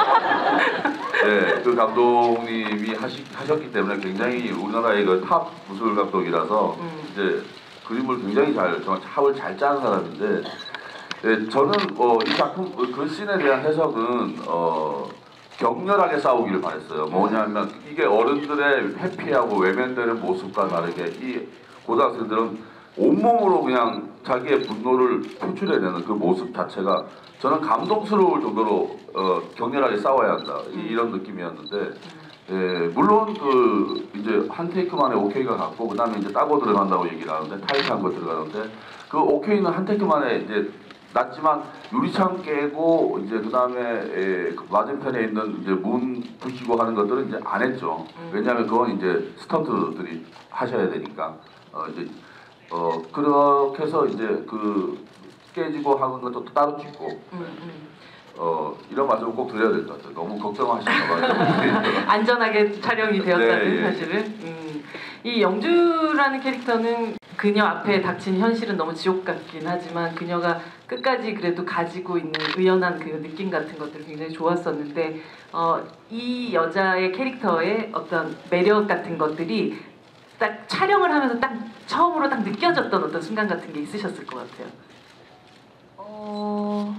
B: 네, 그 감독님이 하시, 하셨기 때문에 굉장히 우리나라의 그 탑 무술 감독이라서
A: 음.
B: 이제 그림을 굉장히 잘, 정말 합을 잘 짜는 사람인데, 네, 저는 어, 이 작품 그 씬에 대한 해석은 어, 격렬하게 싸우기를 바랬어요. 뭐냐면 이게 어른들의 회피하고 외면되는 모습과 다르게 이 고등학생들은 온몸으로 그냥 자기의 분노를 표출해내는 그 모습 자체가 저는 감동스러울 정도로 어, 격렬하게 싸워야 한다 이런 느낌이었는데 예, 물론 그 이제 한 테이크 만에 오케이가 갔고 그 다음에 이제 따고 들어간다고 얘기를 하는데 타이트한 거 들어가는데 그 오케이는 한 테이크 만에 이제 났지만 유리창 깨고 이제 그 다음에 맞은편에 있는 이제 문 부시고 하는 것들은 이제 안 했죠. 왜냐하면 그건 이제 스턴트들이 하셔야 되니까 어 이제 어 그렇게 해서 이제 그 깨지고 하는 것도 또 따로 찍고
A: 음, 음.
B: 어 이런 말씀을 꼭 드려야 될 것 같아요. 너무 걱정하시나 봐요.
A: 안전하게 촬영이 되었다는
B: 네, 예.
A: 사실은. 음. 이 영주라는 캐릭터는 그녀 앞에 닥친 현실은 너무 지옥 같긴 하지만 그녀가 끝까지 그래도 가지고 있는 의연한 그 느낌 같은 것들이 굉장히 좋았었는데 어, 이 여자의 캐릭터의 어떤 매력 같은 것들이 딱 촬영을 하면서 딱 처음으로 딱 느껴졌던 어떤 순간 같은 게 있으셨을 것 같아요.
C: 어,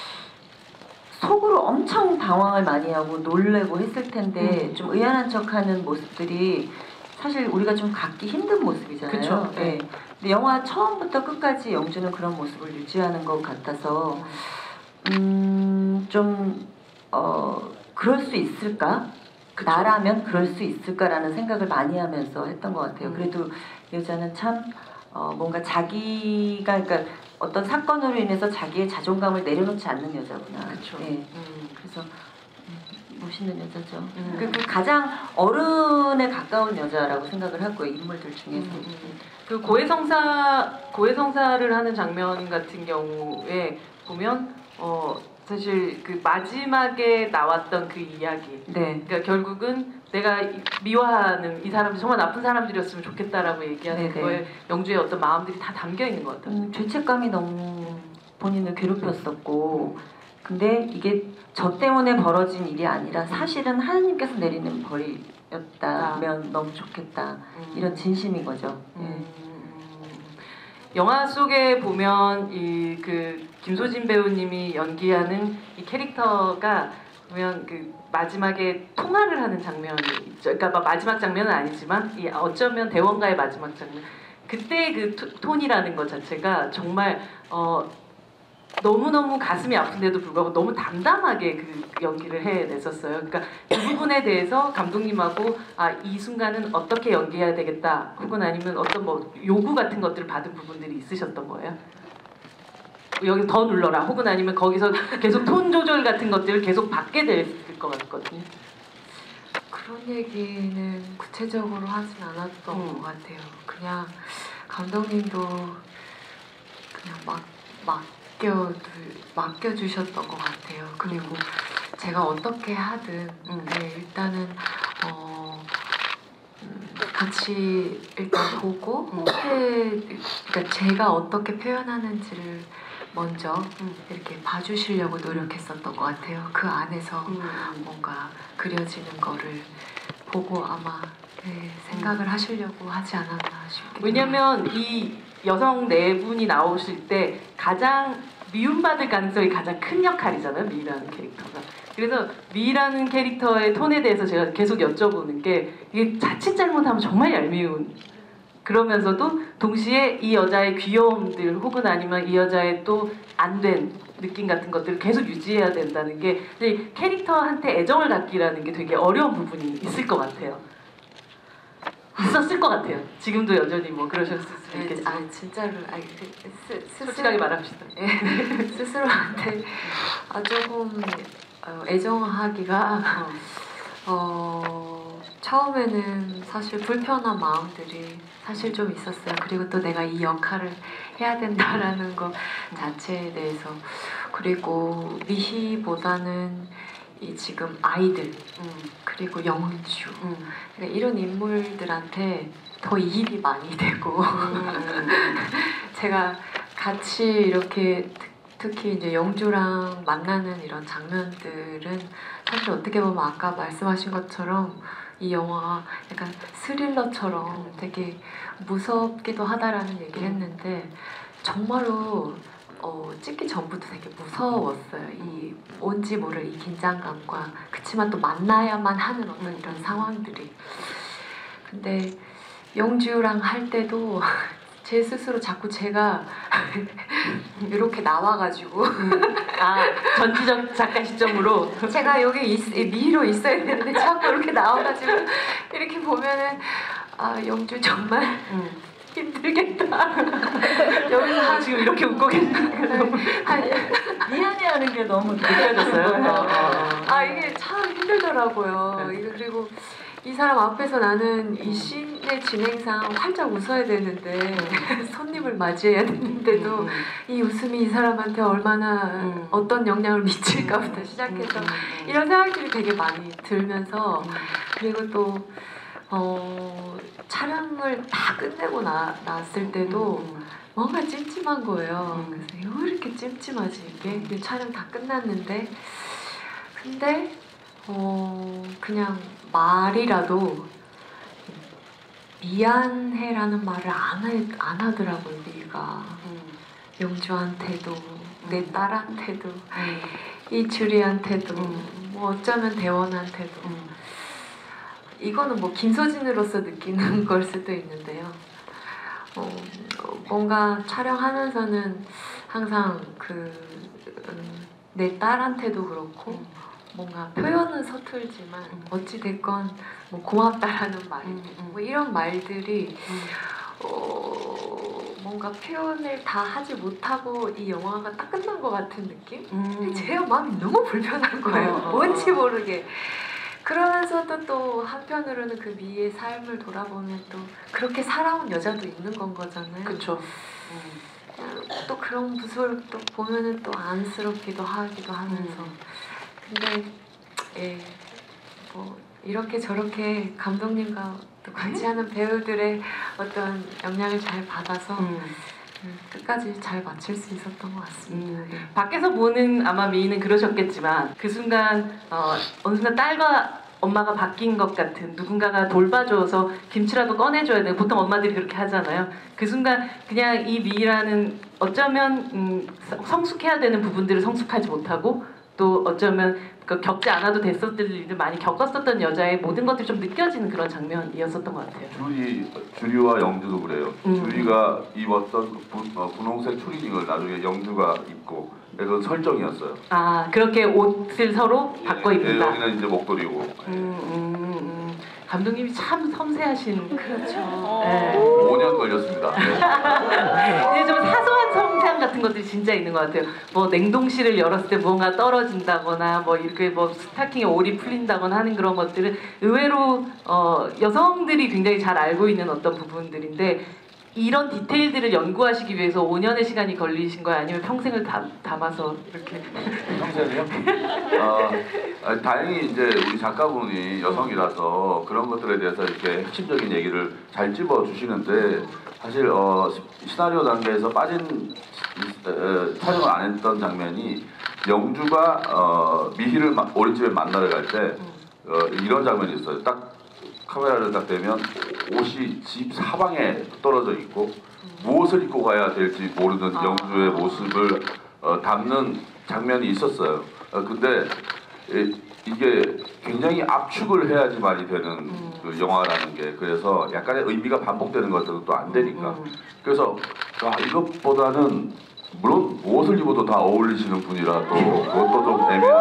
C: 속으로 엄청 당황을 많이 하고 놀래고 했을 텐데
A: 음.
C: 좀 의연한 척하는 모습들이 사실 우리가 좀 갖기 힘든 모습이잖아요.
A: 그쵸, 네.
C: 네. 근데 영화 처음부터 끝까지 영주는 그런 모습을 유지하는 것 같아서 음, 좀 어, 그럴 수 있을까?
A: 그쵸.
C: 나라면 그럴 수 있을까라는 생각을 많이 하면서 했던 것 같아요.
A: 음.
C: 그래도 여자는 참 어, 뭔가 자기가 그러니까 어떤 사건으로 인해서 자기의 자존감을 내려놓지 않는 여자구나.
A: 그쵸.
C: 예.
A: 음.
C: 그래서 음, 멋있는 여자죠.
A: 음.
C: 그, 그 가장 어른에 가까운 여자라고 생각을 하고 인물들 중에서.
A: 음, 음. 그 고해성사 고해성사를 하는 장면 같은 경우에 보면 어 사실 그 마지막에 나왔던 그 이야기.
C: 네.
A: 그러니까 결국은 내가 이- 미워하는 이 사람들이 정말 나쁜 사람들이었으면 좋겠다라고 얘기하는
C: 네네.
A: 거에 영주의 어떤 마음들이 다 담겨 있는 것 같아요.
C: 음, 죄책감이 너무 본인을 괴롭혔었고, 근데 이게 저 때문에 벌어진 일이 아니라 사실은 하나님께서 내리는 벌이 영화였다면 너무 좋겠다.
A: 음.
C: 이런 진심인 거죠. 예.
A: 음, 영화 속에 보면 이 그 김소진 배우님이 연기하는 이 캐릭터가 보면 그 마지막에 통화를 하는 장면이 있죠. 그러니까 막 마지막 장면은 아니지만 이 어쩌면 대원가의 마지막 장면. 그때 그 토- 톤이라는 것 자체가 정말 어 너무너무 가슴이 아픈데도 불구하고 너무 담담하게 그 연기를 해냈었어요. 그러니까 그 부분에 대해서 감독님하고 아, 이 순간은 어떻게 연기해야 되겠다 혹은 아니면 어떤 뭐 요구 같은 것들을 받은 부분들이 있으셨던 거예요? 여기 더 눌러라 혹은 아니면 거기서 계속 톤 조절 같은 것들을 계속 받게 될 것 같거든요.
D: 그런 얘기는 구체적으로 하진 않았던
A: 음.
D: 것 같아요. 그냥 감독님도 그냥 막 맡겨 맡겨주셨던 것 같아요. 그리고 제가 어떻게 하든
A: 음.
D: 네, 일단은 어, 음, 같이 일단 보고
A: 음.
D: 해, 그러니까 제가 어떻게 표현하는지를 먼저
A: 음.
D: 이렇게 봐주시려고 노력했었던 것 같아요. 그 안에서
A: 음.
D: 뭔가 그려지는 거를 보고 아마 네, 생각을 하시려고 하지 않았나 싶기도
A: 왜냐면 이 여성 네 분이 나오실 때 가장 미움받을 가능성이 가장 큰 역할이잖아요. 미라는 캐릭터가. 그래서 미라는 캐릭터의 톤에 대해서 제가 계속 여쭤보는 게 이게 자칫 잘못하면 정말 얄미운 그러면서도 동시에 이 여자의 귀여움들 혹은 아니면 이 여자의 또 안 된 느낌 같은 것들을 계속 유지해야 된다는 게 근데 캐릭터한테 애정을 갖기라는 게 되게 어려운 부분이 있을 것 같아요. 있었을 것 같아요. 지금도 여전히 뭐 그러셨을 수
D: 네,
A: 있겠지만
D: 아 진짜로 아니 그, 스, 스스로,
A: 솔직하게 말합시다.
D: 예, 스스로한테 아, 조금 어, 애정하기가 어, 처음에는 사실 불편한 마음들이 사실 좀 있었어요. 그리고 또 내가 이 역할을 해야 된다라는 것 자체에 대해서 그리고 미희보다는 이 지금 아이들
A: 음,
D: 그리고 영주
A: 음,
D: 그러니까 이런 인물들한테 더 이입이 많이 되고
A: 음,
D: 제가 같이 이렇게 특- 특히 이제 영주랑 만나는 이런 장면들은 사실 어떻게 보면 아까 말씀하신 것처럼 이 영화가 약간 스릴러처럼 되게 무섭기도 하다라는 얘기를 했는데 정말로 어, 찍기 전부터 되게 무서웠어요. 이 뭔지 모를 이 긴장감과 그치만 또 만나야만 하는 어떤 이런 상황들이. 근데 영주랑 할 때도 제 스스로 자꾸 제가 이렇게 나와가지고
A: 아 전지적 작가 시점으로
D: 제가 여기 있, 미로 있어야 되는데 자꾸 이렇게 나와가지고 이렇게 보면은 아 영주 정말
A: 음.
D: 힘들겠다. 여기서 한
A: 지금 이렇게 웃고 계시는
D: 한
C: 미안해하는 게 너무
A: 느껴졌어요.
D: 아 이게 참 힘들더라고요.
A: 네.
D: 이거 그리고 이 사람 앞에서 나는 이 씬의 진행상 활짝 웃어야 되는데 손님을 맞이해야 되는데도
A: 음,
D: 이 웃음이 이 사람한테 얼마나
A: 음.
D: 어떤 영향을 미칠까부터 시작해서 이런 생각들이 되게 많이 들면서 그리고 또 어, 촬영을 다 끝내고 나, 났을 때도 뭔가 찜찜한 거예요.
A: 음.
D: 그래서 왜 이렇게 찜찜하지 이게? 근데 촬영 다 끝났는데 근데 어, 그냥 말이라도 미안해라는 말을 안, 해, 안 하더라고요. 미가 영주한테도 내 딸한테도 이주리한테도
A: 음.
D: 뭐 어쩌면 대원한테도
A: 음.
D: 이거는 뭐 김소진으로서 느끼는 걸 수도 있는데요. 어, 뭔가 촬영하면서는 항상 그 내 딸한테도 그렇고 뭔가 표현은 서툴지만 어찌 됐건 뭐 고맙다라는 말,
A: 음, 음.
D: 뭐 이런 말들이
A: 음.
D: 어, 뭔가 표현을 다 하지 못하고 이 영화가 딱 끝난 것 같은 느낌?
A: 음.
D: 제 마음이 너무 불편한 거예요.
A: 어, 어,
D: 뭔지
A: 어.
D: 모르게. 그러면서도 또 한편으로는 그 미의 삶을 돌아보면 또 그렇게 살아온 여자도 있는 건 거잖아요.
A: 그쵸.
D: 또 그런 모습을 또 보면은 또 안쓰럽기도 하기도 하면서.
A: 음.
D: 근데 예, 뭐 이렇게 저렇게 감독님과 또 같이 하는 배우들의 어떤 영향을 잘 받아서
A: 음.
D: 음, 끝까지 잘 마칠 수 있었던 것 같습니다.
A: 음. 밖에서 보는 아마 미인은 그러셨겠지만 그 순간 어, 어느 순간 딸과 엄마가 바뀐 것 같은 누군가가 돌봐줘서 김치라도 꺼내줘야 돼. 보통 엄마들이 그렇게 하잖아요. 그 순간 그냥 이 미라는 어쩌면 음, 성숙해야 되는 부분들을 성숙하지 못하고 또 어쩌면 그 겪지 않아도 됐었을 일을 많이 겪었었던 여자의 모든 것들이 좀 느껴지는 그런 장면이었었던 것 같아요.
B: 주리, 주리와 영주도 그래요.
A: 음.
B: 주리가 입었던 그 분, 어, 분홍색 추리닝을 나중에 영주가 입고 그건 설정이었어요.
A: 아 그렇게 옷을 서로 바꿔
B: 예,
A: 입는다.
B: 여기는 이제 목도리고.
A: 음, 음, 음. 감독님이 참 섬세하신 그렇죠.
B: 오 년 걸렸습니다. 네.
A: 이제 좀 사소한 성장 같은 것들이 진짜 있는 것 같아요. 뭐 냉동실을 열었을 때 무언가 떨어진다거나 뭐 이렇게 뭐 스타킹에 올이 풀린다거나 하는 그런 것들은 의외로 어, 여성들이 굉장히 잘 알고 있는 어떤 부분들인데 이런 디테일들을 연구하시기 위해서 오 년의 시간이 걸리신 거예요? 아니면 평생을 담, 담아서 이렇게?
B: 평소에요? 어, 아, 다행히 이제 우리 작가분이 여성이라서 그런 것들에 대해서 이렇게 핵심적인 얘기를 잘 집어 주시는데 사실 어, 시나리오 단계에서 빠진 에, 촬영을 안 했던 장면이 영주가 어, 미희를 마, 어린집에 만나러 갈 때 어, 이런 장면이 있어요. 딱 카메라를 딱 대면 옷이 집 사방에 떨어져 있고 무엇을 입고 가야 될지 모르는
A: 아.
B: 영주의 모습을 어, 담는 장면이 있었어요. 어, 근데 에, 이게 굉장히 압축을 해야지 말이 되는
A: 음.
B: 그 영화라는 게 그래서 약간의 의미가 반복되는 것들은 또 안 되니까
A: 음.
B: 그래서 아, 이것보다는 물론 무엇을 입어도 다 어울리시는 분이라도 그것도 좀 애매하죠.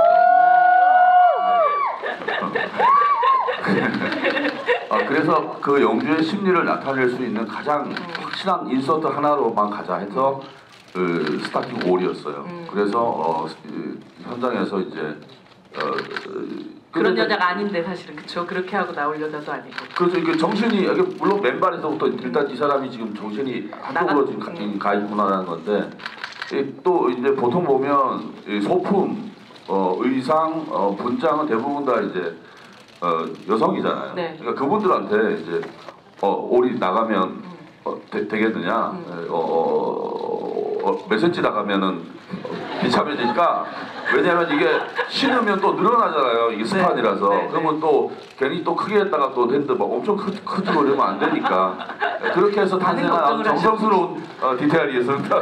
B: 아, 그래서 그 영주의 심리를 나타낼 수 있는 가장 확실한 인서트 하나로만 가자 해서 그 스타킹 올이었어요.
A: 음.
B: 그래서 어, 그 현장에서 이제 어,
A: 그런
B: 근데
A: 여자가 아닌데 사실은 그쵸? 그렇게 하고 나올 여자도 아니고.
B: 그래서 이게 정신이 이게 물론 맨발에서부터 일단 이 사람이 지금 정신이 한쪽으로 지금 가,
A: 음.
B: 가 있구나라는 건데 이, 또 이제 보통 보면 이 소품, 어, 의상, 어, 분장은 대부분 다 이제 어, 여성이잖아요.
A: 네.
B: 그러니까 그분들한테 이제 어, 올이 나가면 어, 되, 되겠느냐,
A: 음.
B: 에, 어, 어, 어, 몇 센치 나가면은 비참해지니까 왜냐하면 이게 신으면 또 늘어나잖아요. 이게 스판이라서.
A: 네, 네,
B: 그러면 또 괜히 또 크게 했다가 또 했는데 막 엄청 크, 크지고 이러면 안 되니까 그렇게 해서
A: 많은
B: 탄생한
A: 걱정을
B: 정성스러운 어, 디테일이 있습니다.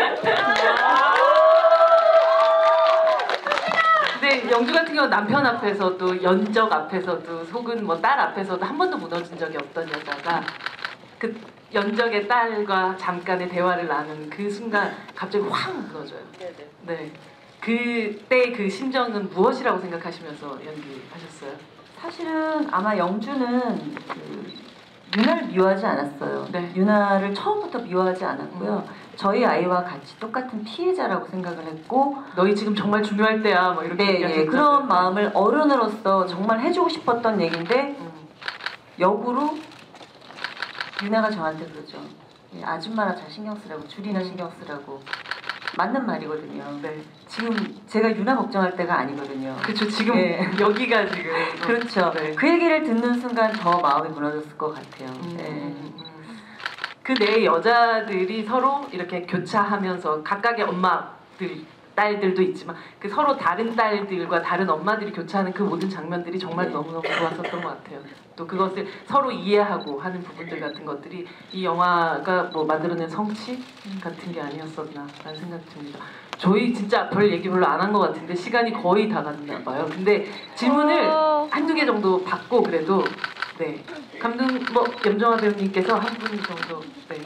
A: 근데 영주 같은 경우 남편 앞에서도 연적 앞에서도 속은 뭐 딸 앞에서도 한 번도 무너진 적이 없던 여자가 그 연적의 딸과 잠깐의 대화를 나눈 그 순간 갑자기 확 무너져요. 네. 그때 그 심정은 무엇이라고 생각하시면서 연기하셨어요?
C: 사실은 아마 영주는 그 유나를 미워하지 않았어요.
A: 네.
C: 유나를 처음부터 미워하지 않았고요. 저희 아이와 같이 똑같은 피해자라고 생각을 했고,
A: 너희 지금 정말 중요할 때야 뭐 이렇게
C: 네, 예,
A: 얘기하셨죠?
C: 그런 마음을 어른으로서 정말 해주고 싶었던 얘기인데
A: 음.
C: 역으로 유나가 저한테 그러죠. 예, 아줌마나 잘 신경 쓰라고, 줄이나 신경 쓰라고. 맞는 말이거든요.
A: 네.
C: 지금 제가 유나 걱정할 때가 아니거든요.
A: 그렇죠. 지금
C: 네.
A: 여기가 지금
C: 그렇죠.
A: 네.
C: 그 얘기를 듣는 순간 더 마음이 무너졌을 것 같아요.
A: 음,
C: 네.
A: 음, 음. 그 내 여자들이 서로 이렇게 교차하면서 각각의 엄마들 딸들도 있지만 그 서로 다른 딸들과 다른 엄마들이 교차하는 그 모든 장면들이 정말
C: 네.
A: 너무너무 좋았었던 것 같아요. 또 그것을 서로 이해하고 하는 부분들 같은 것들이 이 영화가 뭐 만들어낸 성취 같은 게 아니었었나라는 생각이 듭니다. 저희 진짜 별 얘기 별로 안 한 것 같은데 시간이 거의 다 갔나 봐요. 근데 질문을 한두 개 정도 받고 그래도 네 감독 뭐 염정아 배우님께서 한 분 정도 네.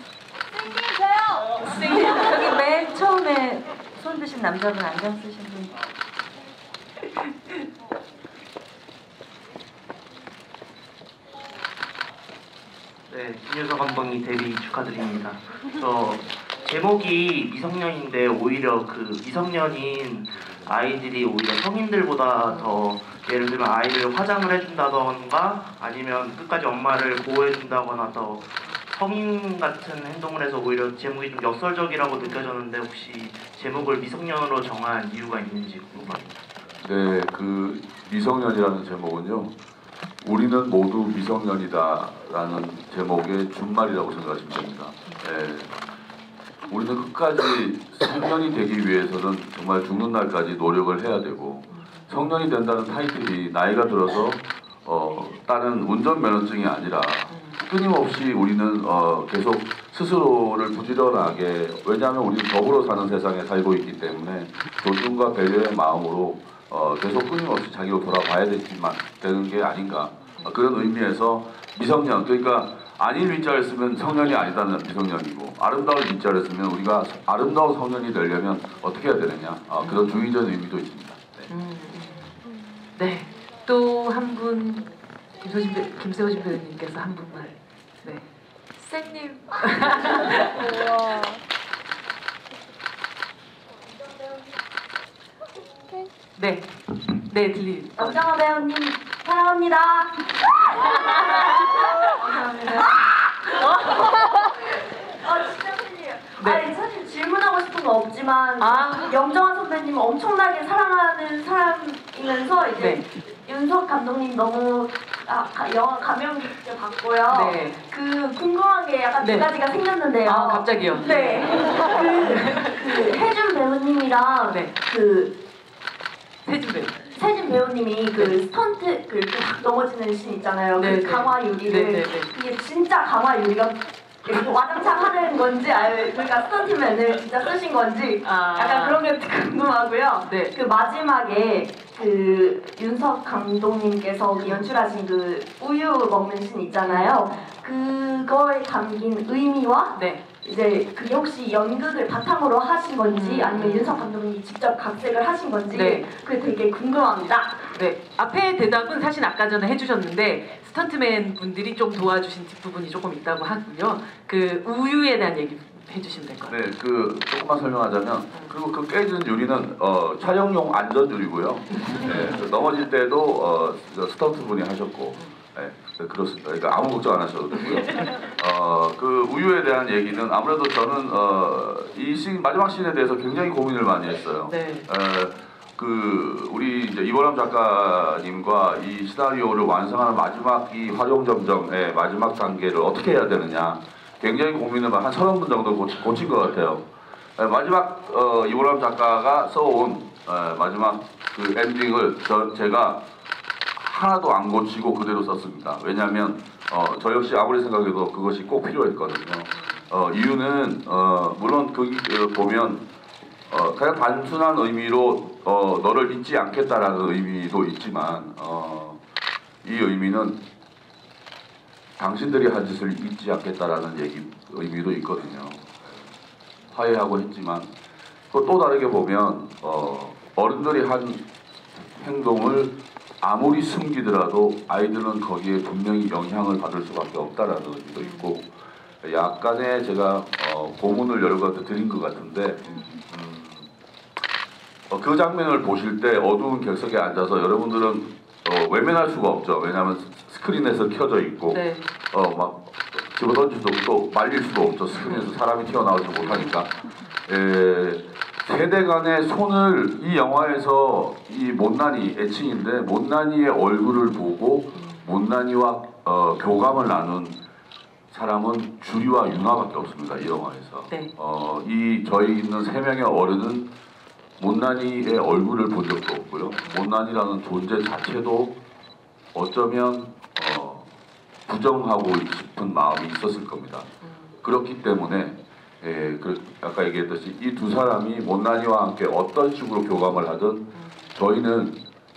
C: 여기 맨 처음에 손 드신 남자분 안경 쓰신 분.
F: 네, 김효서 감독님 데뷔 축하드립니다. 저 제목이 미성년인데 오히려 그 미성년인 아이들이 오히려 성인들보다 더 예를 들면 아이를 화장을 해준다던가 아니면 끝까지 엄마를 보호해준다거나 더 성인 같은 행동을 해서 오히려 제목이 좀 역설적이라고 느껴졌는데 혹시 제목을 미성년으로 정한 이유가 있는지 궁금합니다.
B: 네, 그 미성년이라는 제목은요. 우리는 모두 미성년이다라는 제목의 준말이라고 생각하시면 됩니다. 네. 우리는 끝까지 성년이 되기 위해서는 정말 죽는 날까지 노력을 해야 되고 성년이 된다는 타이틀이 나이가 들어서 어, 다른 운전면허증이 아니라 끊임없이 우리는 어, 계속 스스로를 부지런하게, 왜냐하면 우리는 더불어 사는 세상에 살고 있기 때문에 존중과 배려의 마음으로 어, 계속 끊임없이 자기로 돌아봐야 되지만 되는 게 아닌가, 어, 그런 의미에서 미성년, 그러니까 아닌 위자를 쓰면 성년이 아니다는 미성년이고, 아름다운 위자를 쓰면 우리가 아름다운 성년이 되려면 어떻게 해야 되느냐, 어, 그런 중의적 의미도 있습니다. 네.
A: 음. 네. 또 한 분, 김소진 배, 김세호진 배우님께서 한 분만. 네.
D: 쌤님.
A: 네. 네, 들리.
E: 영정아 배우님 사랑합니다. 감사합니다. 아 진짜 팬이에요.
A: 네.
E: 아니 사실 질문하고 싶은 건 없지만
A: 아.
E: 영정아 선배님 엄청나게 사랑하는 사람이면서 이제
A: 네.
E: 윤석 감독님 너무 아, 가- 영화 감명 깊게 봤고요.
A: 네.
E: 그 궁금한 게 약간
A: 네.
E: 두 가지가 생겼는데요.
A: 아, 갑자기요?
E: 네. 그, 그 혜준 배우님이랑
A: 네.
E: 그
A: 세진 배우.
E: 세진 배우님이 그 스턴트 그 이렇게 확 넘어지는 씬 있잖아요.
A: 네,
E: 그
A: 네.
E: 강화 유리를
A: 네, 네, 네.
E: 이게 진짜 강화 유리가 이렇게 와장창 하는 건지 아니면 그러니까 스턴트맨을 진짜 쓰신 건지
A: 아.
E: 약간 그런 게 궁금하고요.
A: 네.
E: 그 마지막에 그 윤석 감독님께서 연출하신 그 우유 먹는 씬 있잖아요. 그거에 담긴 의미와
A: 네.
E: 이제 그게 혹시 연극을 바탕으로 하신 건지
A: 음.
E: 아니면 윤석 감독님이 직접 각색을 하신 건지
A: 네.
E: 그게 되게 궁금합니다.
A: 네. 앞에 대답은 사실 아까 전에 해주셨는데 스턴트맨 분들이 좀 도와주신 뒷부분이 조금 있다고 하고요. 그 우유에 대한 얘기 해주시면 될 것 같아요.
B: 네, 그 조금만 설명하자면, 그리고 그 깨진 유리는 어, 촬영용 안전 유리고요. 네, 그 넘어질 때도 어, 스턴트 분이 하셨고, 네, 그렇습니다. 그러니까 아무 걱정 안 하셔도 되고요. 어, 그 우유에 대한 얘기는 아무래도 저는 어, 이 씬, 마지막 씬에 대해서 굉장히 고민을 많이 했어요.
A: 네.
B: 어, 그 우리 이제 이보람 작가님과 이 시나리오를 완성하는 마지막 이 활용점정의 마지막 단계를 어떻게 해야 되느냐, 굉장히 고민을 한 서른 분 정도 고치, 고친 것 같아요. 에, 마지막 어, 이보람 작가가 써온 에, 마지막 그 엔딩을 저, 제가 하나도 안 고치고 그대로 썼습니다. 왜냐하면 어, 저 역시 아무리 생각해도 그것이 꼭 필요했거든요. 어, 이유는 어, 물론 거기 어, 보면 어, 그냥 단순한 의미로 어, 너를 잊지 않겠다라는 의미도 있지만 어, 이 의미는 당신들이 한 짓을 잊지 않겠다라는 얘기 의미도 있거든요. 화해하고 했지만 또, 또 다르게 보면 어, 어른들이 한 행동을 아무리 숨기더라도 아이들은 거기에 분명히 영향을 받을 수밖에 없다라는 의미도 있고, 약간의 제가 어, 고문을 여러 가지 드린 것 같은데 음, 어, 그 장면을 보실 때 어두운 객석에 앉아서 여러분들은 어, 외면할 수가 없죠. 왜냐하면 스크린에서 켜져 있고
A: 네.
B: 어, 막 집어던질 수도 없고 말릴 수도 없죠. 스크린에서 사람이 튀어나오지 못하니까. 에, 세대 간의 손을 이 영화에서 이 못난이 애칭인데 못난이의 얼굴을 보고 못난이와 어, 교감을 나눈 사람은 주리와 윤아밖에 없습니다. 이 영화에서.
A: 네.
B: 어, 이 저희 있는 세 명의 어른은 못난이의 얼굴을 본 적도 없고요. 못난이라는 존재 자체도 어쩌면 어, 부정하고 싶은 마음이 있었을 겁니다. 그렇기 때문에 예, 그 아까 얘기했듯이 이 두 사람이 못난이와 함께 어떤 식으로 교감을 하든 저희는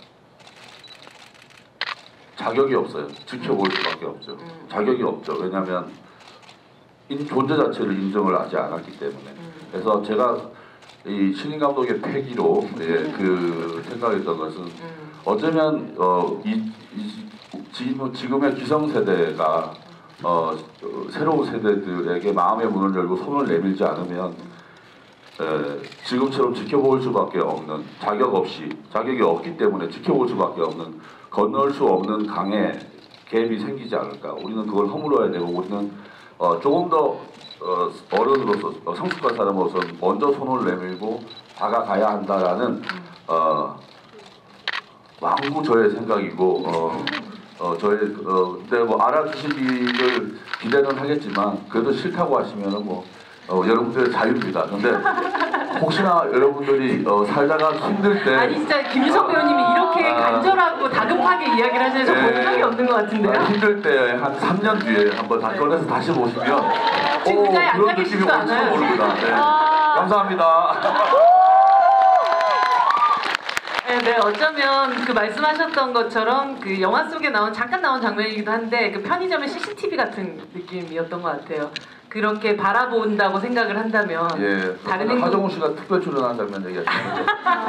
B: 자격이 없어요. 지켜볼 수밖에 없죠. 자격이 없죠. 왜냐하면 인, 존재 자체를 인정을 하지 않았기 때문에. 그래서 제가 이 신인 감독의 패기로 예, 그 생각했던 것은 어쩌면 어, 이, 이, 지금, 지금의 기성세대가 어, 새로운 세대들에게 마음의 문을 열고 손을 내밀지 않으면 에, 지금처럼 지켜볼 수밖에 없는, 자격 없이, 자격이 없기 때문에 지켜볼 수밖에 없는, 건널 수 없는 강에 갭이 생기지 않을까. 우리는 그걸 허물어야 되고, 우리는 어, 조금 더 어, 어른으로서, 어, 성숙한 사람으로서 먼저 손을 내밀고 다가가야 한다라는 어, 완구 저의 생각이고 어, 어, 저의 어, 근데 뭐 알아주시기를 기대는 하겠지만 그래도 싫다고 하시면은 뭐 어, 여러분들의 자유입니다. 근데 혹시나 여러분들이 어, 살다가 힘들 때
A: 아니 진짜 김유석 배우님이 이렇게
B: 아.
A: 간절하고 다급하게 이야기를 하시는 저 본
B: 네.
A: 적이 없는 것 같은데요?
B: 아, 힘들 때 한 삼 년 뒤에 한번 다
A: 네.
B: 꺼내서 다시 보시면
A: 지금
B: 오,
A: 의자에 앉아
B: 그런 느낌이
A: 계시지도
B: 올지도
A: 않아요,
B: 모릅니다. 네.
A: 아.
B: 감사합니다.
A: 네, 네, 어쩌면 그 말씀하셨던 것처럼 그 영화 속에 나온 잠깐 나온 장면이기도 한데 그 편의점의 씨씨티비 같은 느낌이었던 것 같아요. 그렇게 바라본다고 생각을 한다면
B: 예,
A: 다른 행동-
B: 하정우 씨가 특별 출연한 장면 얘기하셨는데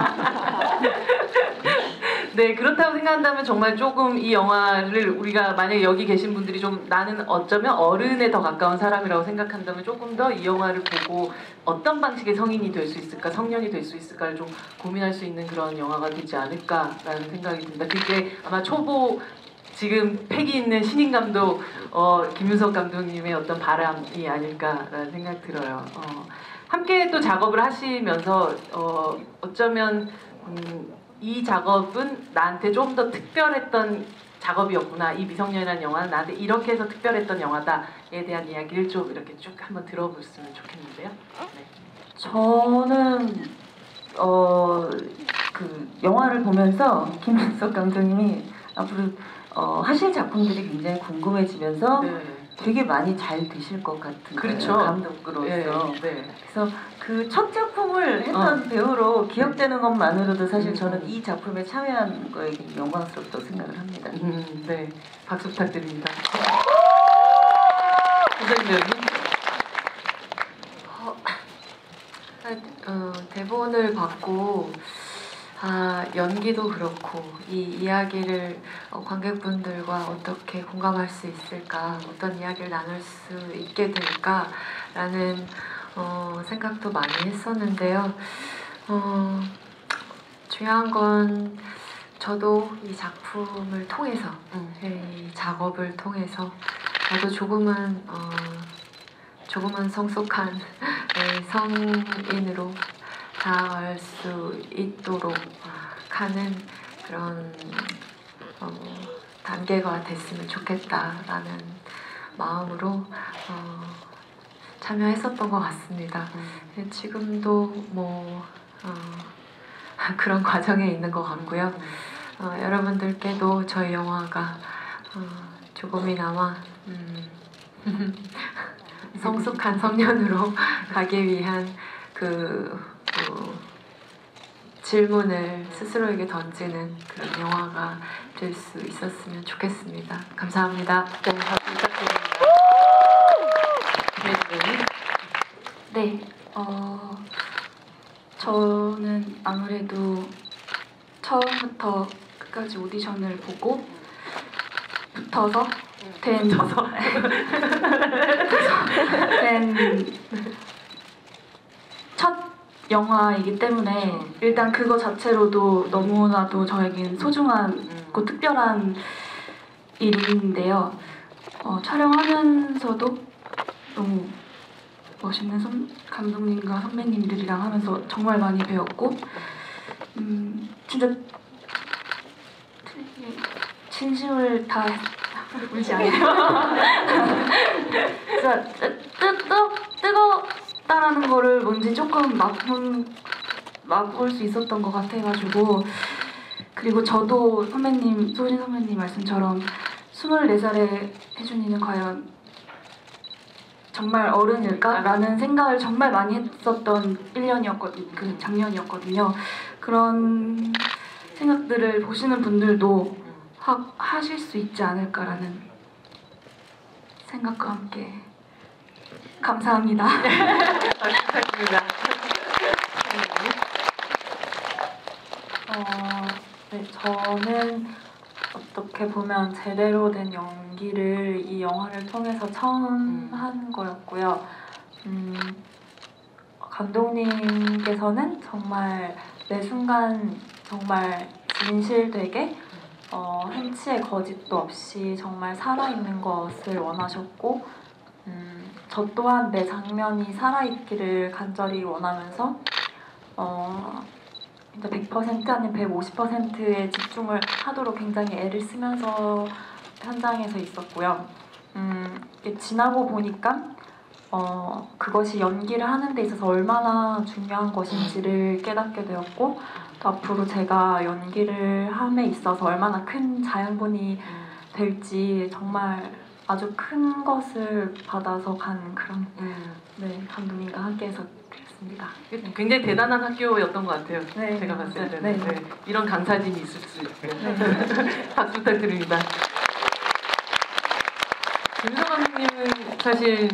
A: 네, 그렇다고 생각한다면 정말 조금 이 영화를 우리가 만약에 여기 계신 분들이 좀 나는 어쩌면 어른에 더 가까운 사람이라고 생각한다면 조금 더 이 영화를 보고 어떤 방식의 성인이 될 수 있을까, 성년이 될 수 있을까를 좀 고민할 수 있는 그런 영화가 되지 않을까라는 생각이 듭니다. 그게 아마 초보 지금 패기 있는 신인 감독 어, 김윤석 감독님의 어떤 바람이 아닐까라는 생각 들어요. 어, 함께 또 작업을 하시면서 어, 어쩌면 음, 이 작업은 나한테 좀 더 특별했던 작업이었구나. 이 미성년이라는 영화는 나한테 이렇게 해서 특별했던 영화다에 대한 이야기를 좀 이렇게 쭉 한번 들어봤으면 좋겠는데요. 네.
C: 저는 어 그 영화를 보면서 김윤석 감독님이 앞으로 어, 하실 작품들이 굉장히 궁금해지면서
A: 네.
C: 되게 많이 잘 되실 것 같은
A: 그렇죠.
C: 거예요, 감독으로서.
A: 네. 네.
C: 그래서 그 첫 작품을 했던 배우로 기억되는 것만으로도 사실 저는 이 작품에 참여한 거에 굉장히 영광스럽다고 생각을 합니다.
A: 음, 네. 박수 부탁드립니다. 선생님 배우님.
D: 어, 어, 대본을 받고 아, 연기도 그렇고 이 이야기를 어, 관객분들과 어떻게 공감할 수 있을까, 어떤 이야기를 나눌 수 있게 될까라는 어, 생각도 많이 했었는데요. 어, 중요한 건 저도 이 작품을 통해서,
A: 음.
D: 이 작업을 통해서 저도 조금은 어, 조금은 성숙한 네, 성인으로 다가갈 수 있도록 가는 그런 어, 단계가 됐으면 좋겠다라는 마음으로 어, 참여했었던 것 같습니다. 네, 지금도 뭐 어, 그런 과정에 있는 것 같고요. 어, 여러분들께도 저희 영화가 어, 조금이나마 음, 성숙한 성년으로 가기 위한 그 어, 질문을 스스로에게 던지는 그런 영화가 될 수 있었으면 좋겠습니다. 감사합니다.
A: 네, 박수 부탁드립니다. 네, 배우님.
E: 네, 어, 저는 아무래도 처음부터 끝까지 오디션을 보고 붙어서 된,
A: 붙어서.
E: 된 첫 영화이기 때문에 일단 그거 자체로도 너무나도 저에겐 소중하고 특별한 일인데요. 어, 촬영하면서도 너무 멋있는 선, 감독님과 선배님들이랑 하면서 정말 많이 배웠고 음, 진짜 되게 진심을 다 울지 않아요. 진짜 뜨, 뜨, 뜨, 뜨겁다라는 거를 뭔지 조금 맛본, 맛볼 수 있었던 것 같아가지고 그리고 저도 선배님, 소진 선배님 말씀처럼 스물네 살에 혜준이는 과연 정말 어른일까라는 생각을 정말 많이 했었던 일 년이었거든요. 그 작년이었거든요. 그런 생각들을 보시는 분들도 하, 하실 수 있지 않을까라는 생각과 함께 감사합니다.
A: 박수 부탁드립니다.
E: 어, 네, 저는 어떻게 보면 제대로 된 연기를 이 영화를 통해서 처음 한 거였고요. 음, 감독님께서는 정말 매 순간 정말 진실되게 어, 한치의 거짓도 없이 정말 살아있는 것을 원하셨고 음, 저 또한 내 장면이 살아있기를 간절히 원하면서 어, 진짜 백 퍼센트 아니면 백오십 퍼센트의 집중을 하도록 굉장히 애를 쓰면서 현장에서 있었고요. 음, 이게 지나고 보니까 어, 그것이 연기를 하는 데 있어서 얼마나 중요한 것인지를 깨닫게 되었고 또 앞으로 제가 연기를 함에 있어서 얼마나 큰 자양분이 될지 정말 아주 큰 것을 받아서 간 그런
A: 음.
E: 네, 감독님과 함께해서 그랬습니다.
A: 굉장히 대단한 학교였던 것 같아요.
E: 네,
A: 제가 봤을 때는
E: 네.
A: 네. 이런 강사진이 있을 수 있어요.
E: 네.
A: 박수 부탁드립니다. 김민석 감독님은 사실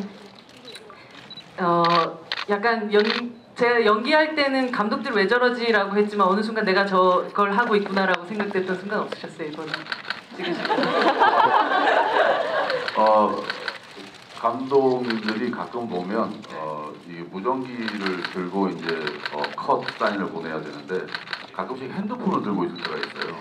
A: 어 약간 연 제가 연기할 때는 감독들 왜 저러지라고 했지만 어느 순간 내가 저걸 하고 있구나라고 생각됐던 순간 없으셨어요 이번에 찍으시고?
B: 어, 감독님들이 가끔 보면 어, 이 무전기를 들고 이제 어, 컷 사인을 보내야 되는데 가끔씩 핸드폰을 들고 있을 때가 있어요.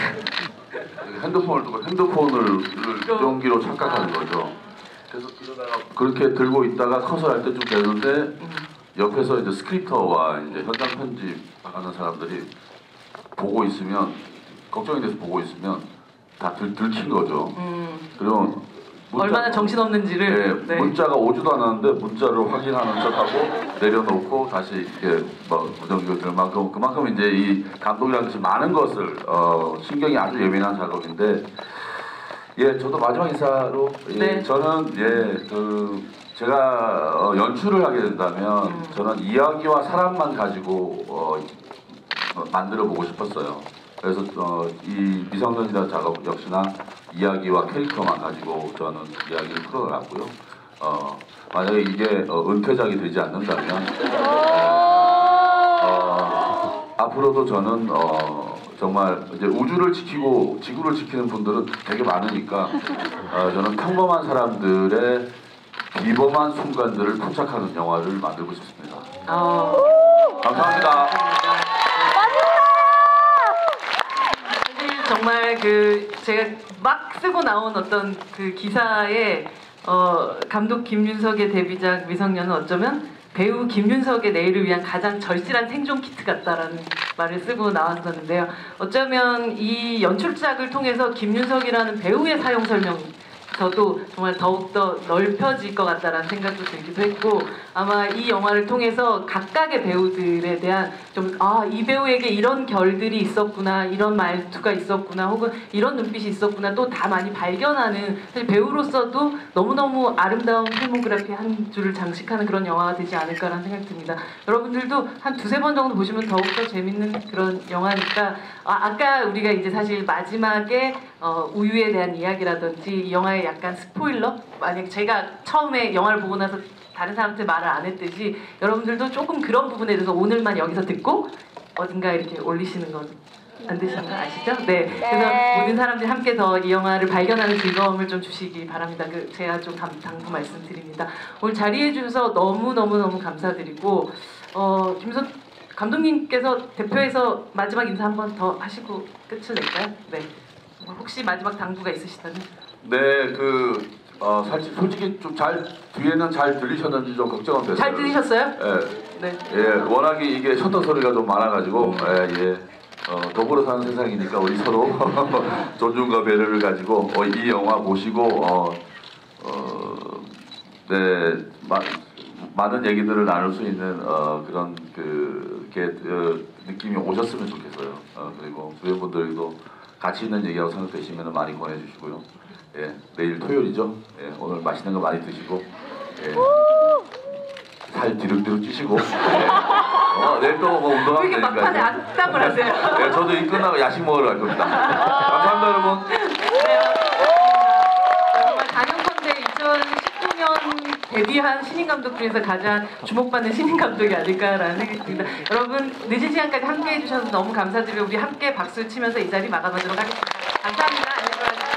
B: 핸드폰을 들고 핸드폰을 무전기로 착각하는 거죠. 그래서 그러다가 그렇게 들고 있다가 컷을 할 때쯤 되는데 옆에서 이제 스크립터와 이제 현장 편집하는 사람들이 보고 있으면 걱정이 돼서 보고 있으면 다 들, 들킨 거죠.
A: 음,
B: 그러면 문자,
A: 얼마나 정신없는지를
B: 네, 문자가 오지도 않았는데 문자를 확인하는 척하고 내려놓고 다시 이렇게 뭐 무전기가 들 만큼 그만큼 이제 이 감독이라는 것이 많은 것을 어, 신경이 아주 예민한 작업인데 예 저도 마지막 인사로 예,
A: 네.
B: 저는 예그 제가 어, 연출을 하게 된다면
A: 음.
B: 저는 이야기와 사람만 가지고 어, 어, 만들어 보고 싶었어요. 그래서 어, 이 미성년이라는 작업 역시나 이야기와 캐릭터만 가지고 저는 이야기를 풀어놨고요. 어, 만약에 이게 어, 은퇴작이 되지 않는다면 어, 앞으로도 저는 어, 정말 이제 우주를 지키고 지구를 지키는 분들은 되게 많으니까 어, 저는 평범한 사람들의 비범한 순간들을 포착하는 영화를 만들고 싶습니다.
A: 어,
B: 감사합니다.
A: 사실 정말 그 제가 막 쓰고 나온 어떤 그 기사에 어, 감독 김윤석의 데뷔작 미성년은 어쩌면 배우 김윤석의 내일을 위한 가장 절실한 생존 키트 같다라는 말을 쓰고 나왔었는데요. 어쩌면 이 연출작을 통해서 김윤석이라는 배우의 사용 설명 저도 정말 더욱더 넓혀질 것 같다라는 생각도 들기도 했고 아마 이 영화를 통해서 각각의 배우들에 대한 좀 아, 이 배우에게 이런 결들이 있었구나 이런 말투가 있었구나 혹은 이런 눈빛이 있었구나 또 다 많이 발견하는 사실 배우로서도 너무너무 아름다운 필모그래피 한 줄을 장식하는 그런 영화가 되지 않을까라는 생각이 듭니다. 여러분들도 한 두세 번 정도 보시면 더욱더 재밌는 그런 영화니까 아, 아까 우리가 이제 사실 마지막에 어, 우유에 대한 이야기라든지 이 영화의 약간 스포일러? 만약 제가 처음에 영화를 보고 나서 다른 사람한테 말을 안 했듯이 여러분들도 조금 그런 부분에 대해서 오늘만 여기서 듣고 어딘가 이렇게 올리시는 건 안 되시는 거 아시죠? 네. 그래서 모든 사람들이 함께 더 이 영화를 발견하는 즐거움을 좀 주시기 바랍니다. 그 제가 좀 감, 당부 말씀드립니다. 오늘 자리해 주셔서 너무너무너무 감사드리고 어, 김석 감독님께서 대표해서 마지막 인사 한 번 더 하시고 끝을 낼까요? 네. 혹시 마지막 당부가 있으시다면?
B: 네, 그 어, 사실 솔직히 좀 잘 뒤에는 잘 들리셨는지 좀 걱정은 됐어요.
A: 잘 들으셨어요?
B: 예,
A: 네.
B: 예, 워낙에 이게 셔터 소리가 좀 많아가지고
A: 음.
B: 예, 예. 어, 더불어 사는 세상이니까 우리 서로 존중과 배려를 가지고 어, 이 영화 보시고 어, 어, 네, 마, 많은 얘기들을 나눌 수 있는 어, 그런 그 게, 어, 느낌이 오셨으면 좋겠어요. 어, 그리고 주변 분들도 가치 있는 얘기라고 생각되시면 많이 권해주시고요. 예, 내일 토요일이죠. 예, 오늘 맛있는 거 많이 드시고 예, 살 뒤룩뒤룩 찌시고 예. 어, 내일 또 뭐
A: 왜
B: 운동하면
A: 이렇게 막판에
B: 되니까요.
A: 악담을 하세요?
B: 네, 저도 이 끝나고 야식 먹으러 갈 겁니다. 감사합니다, 여러분.
A: 네, 정말 단연컨대 이천십구 년 데뷔한 신인 감독 중에서 가장 주목받는 신인 감독이 아닐까라는 생각이 듭니다. 여러분 늦은 시간까지 함께해 주셔서 너무 감사드리고 우리 함께 박수 치면서 이 자리 마감하도록 하겠습니다. 감사합니다. 안녕히 들어가세요.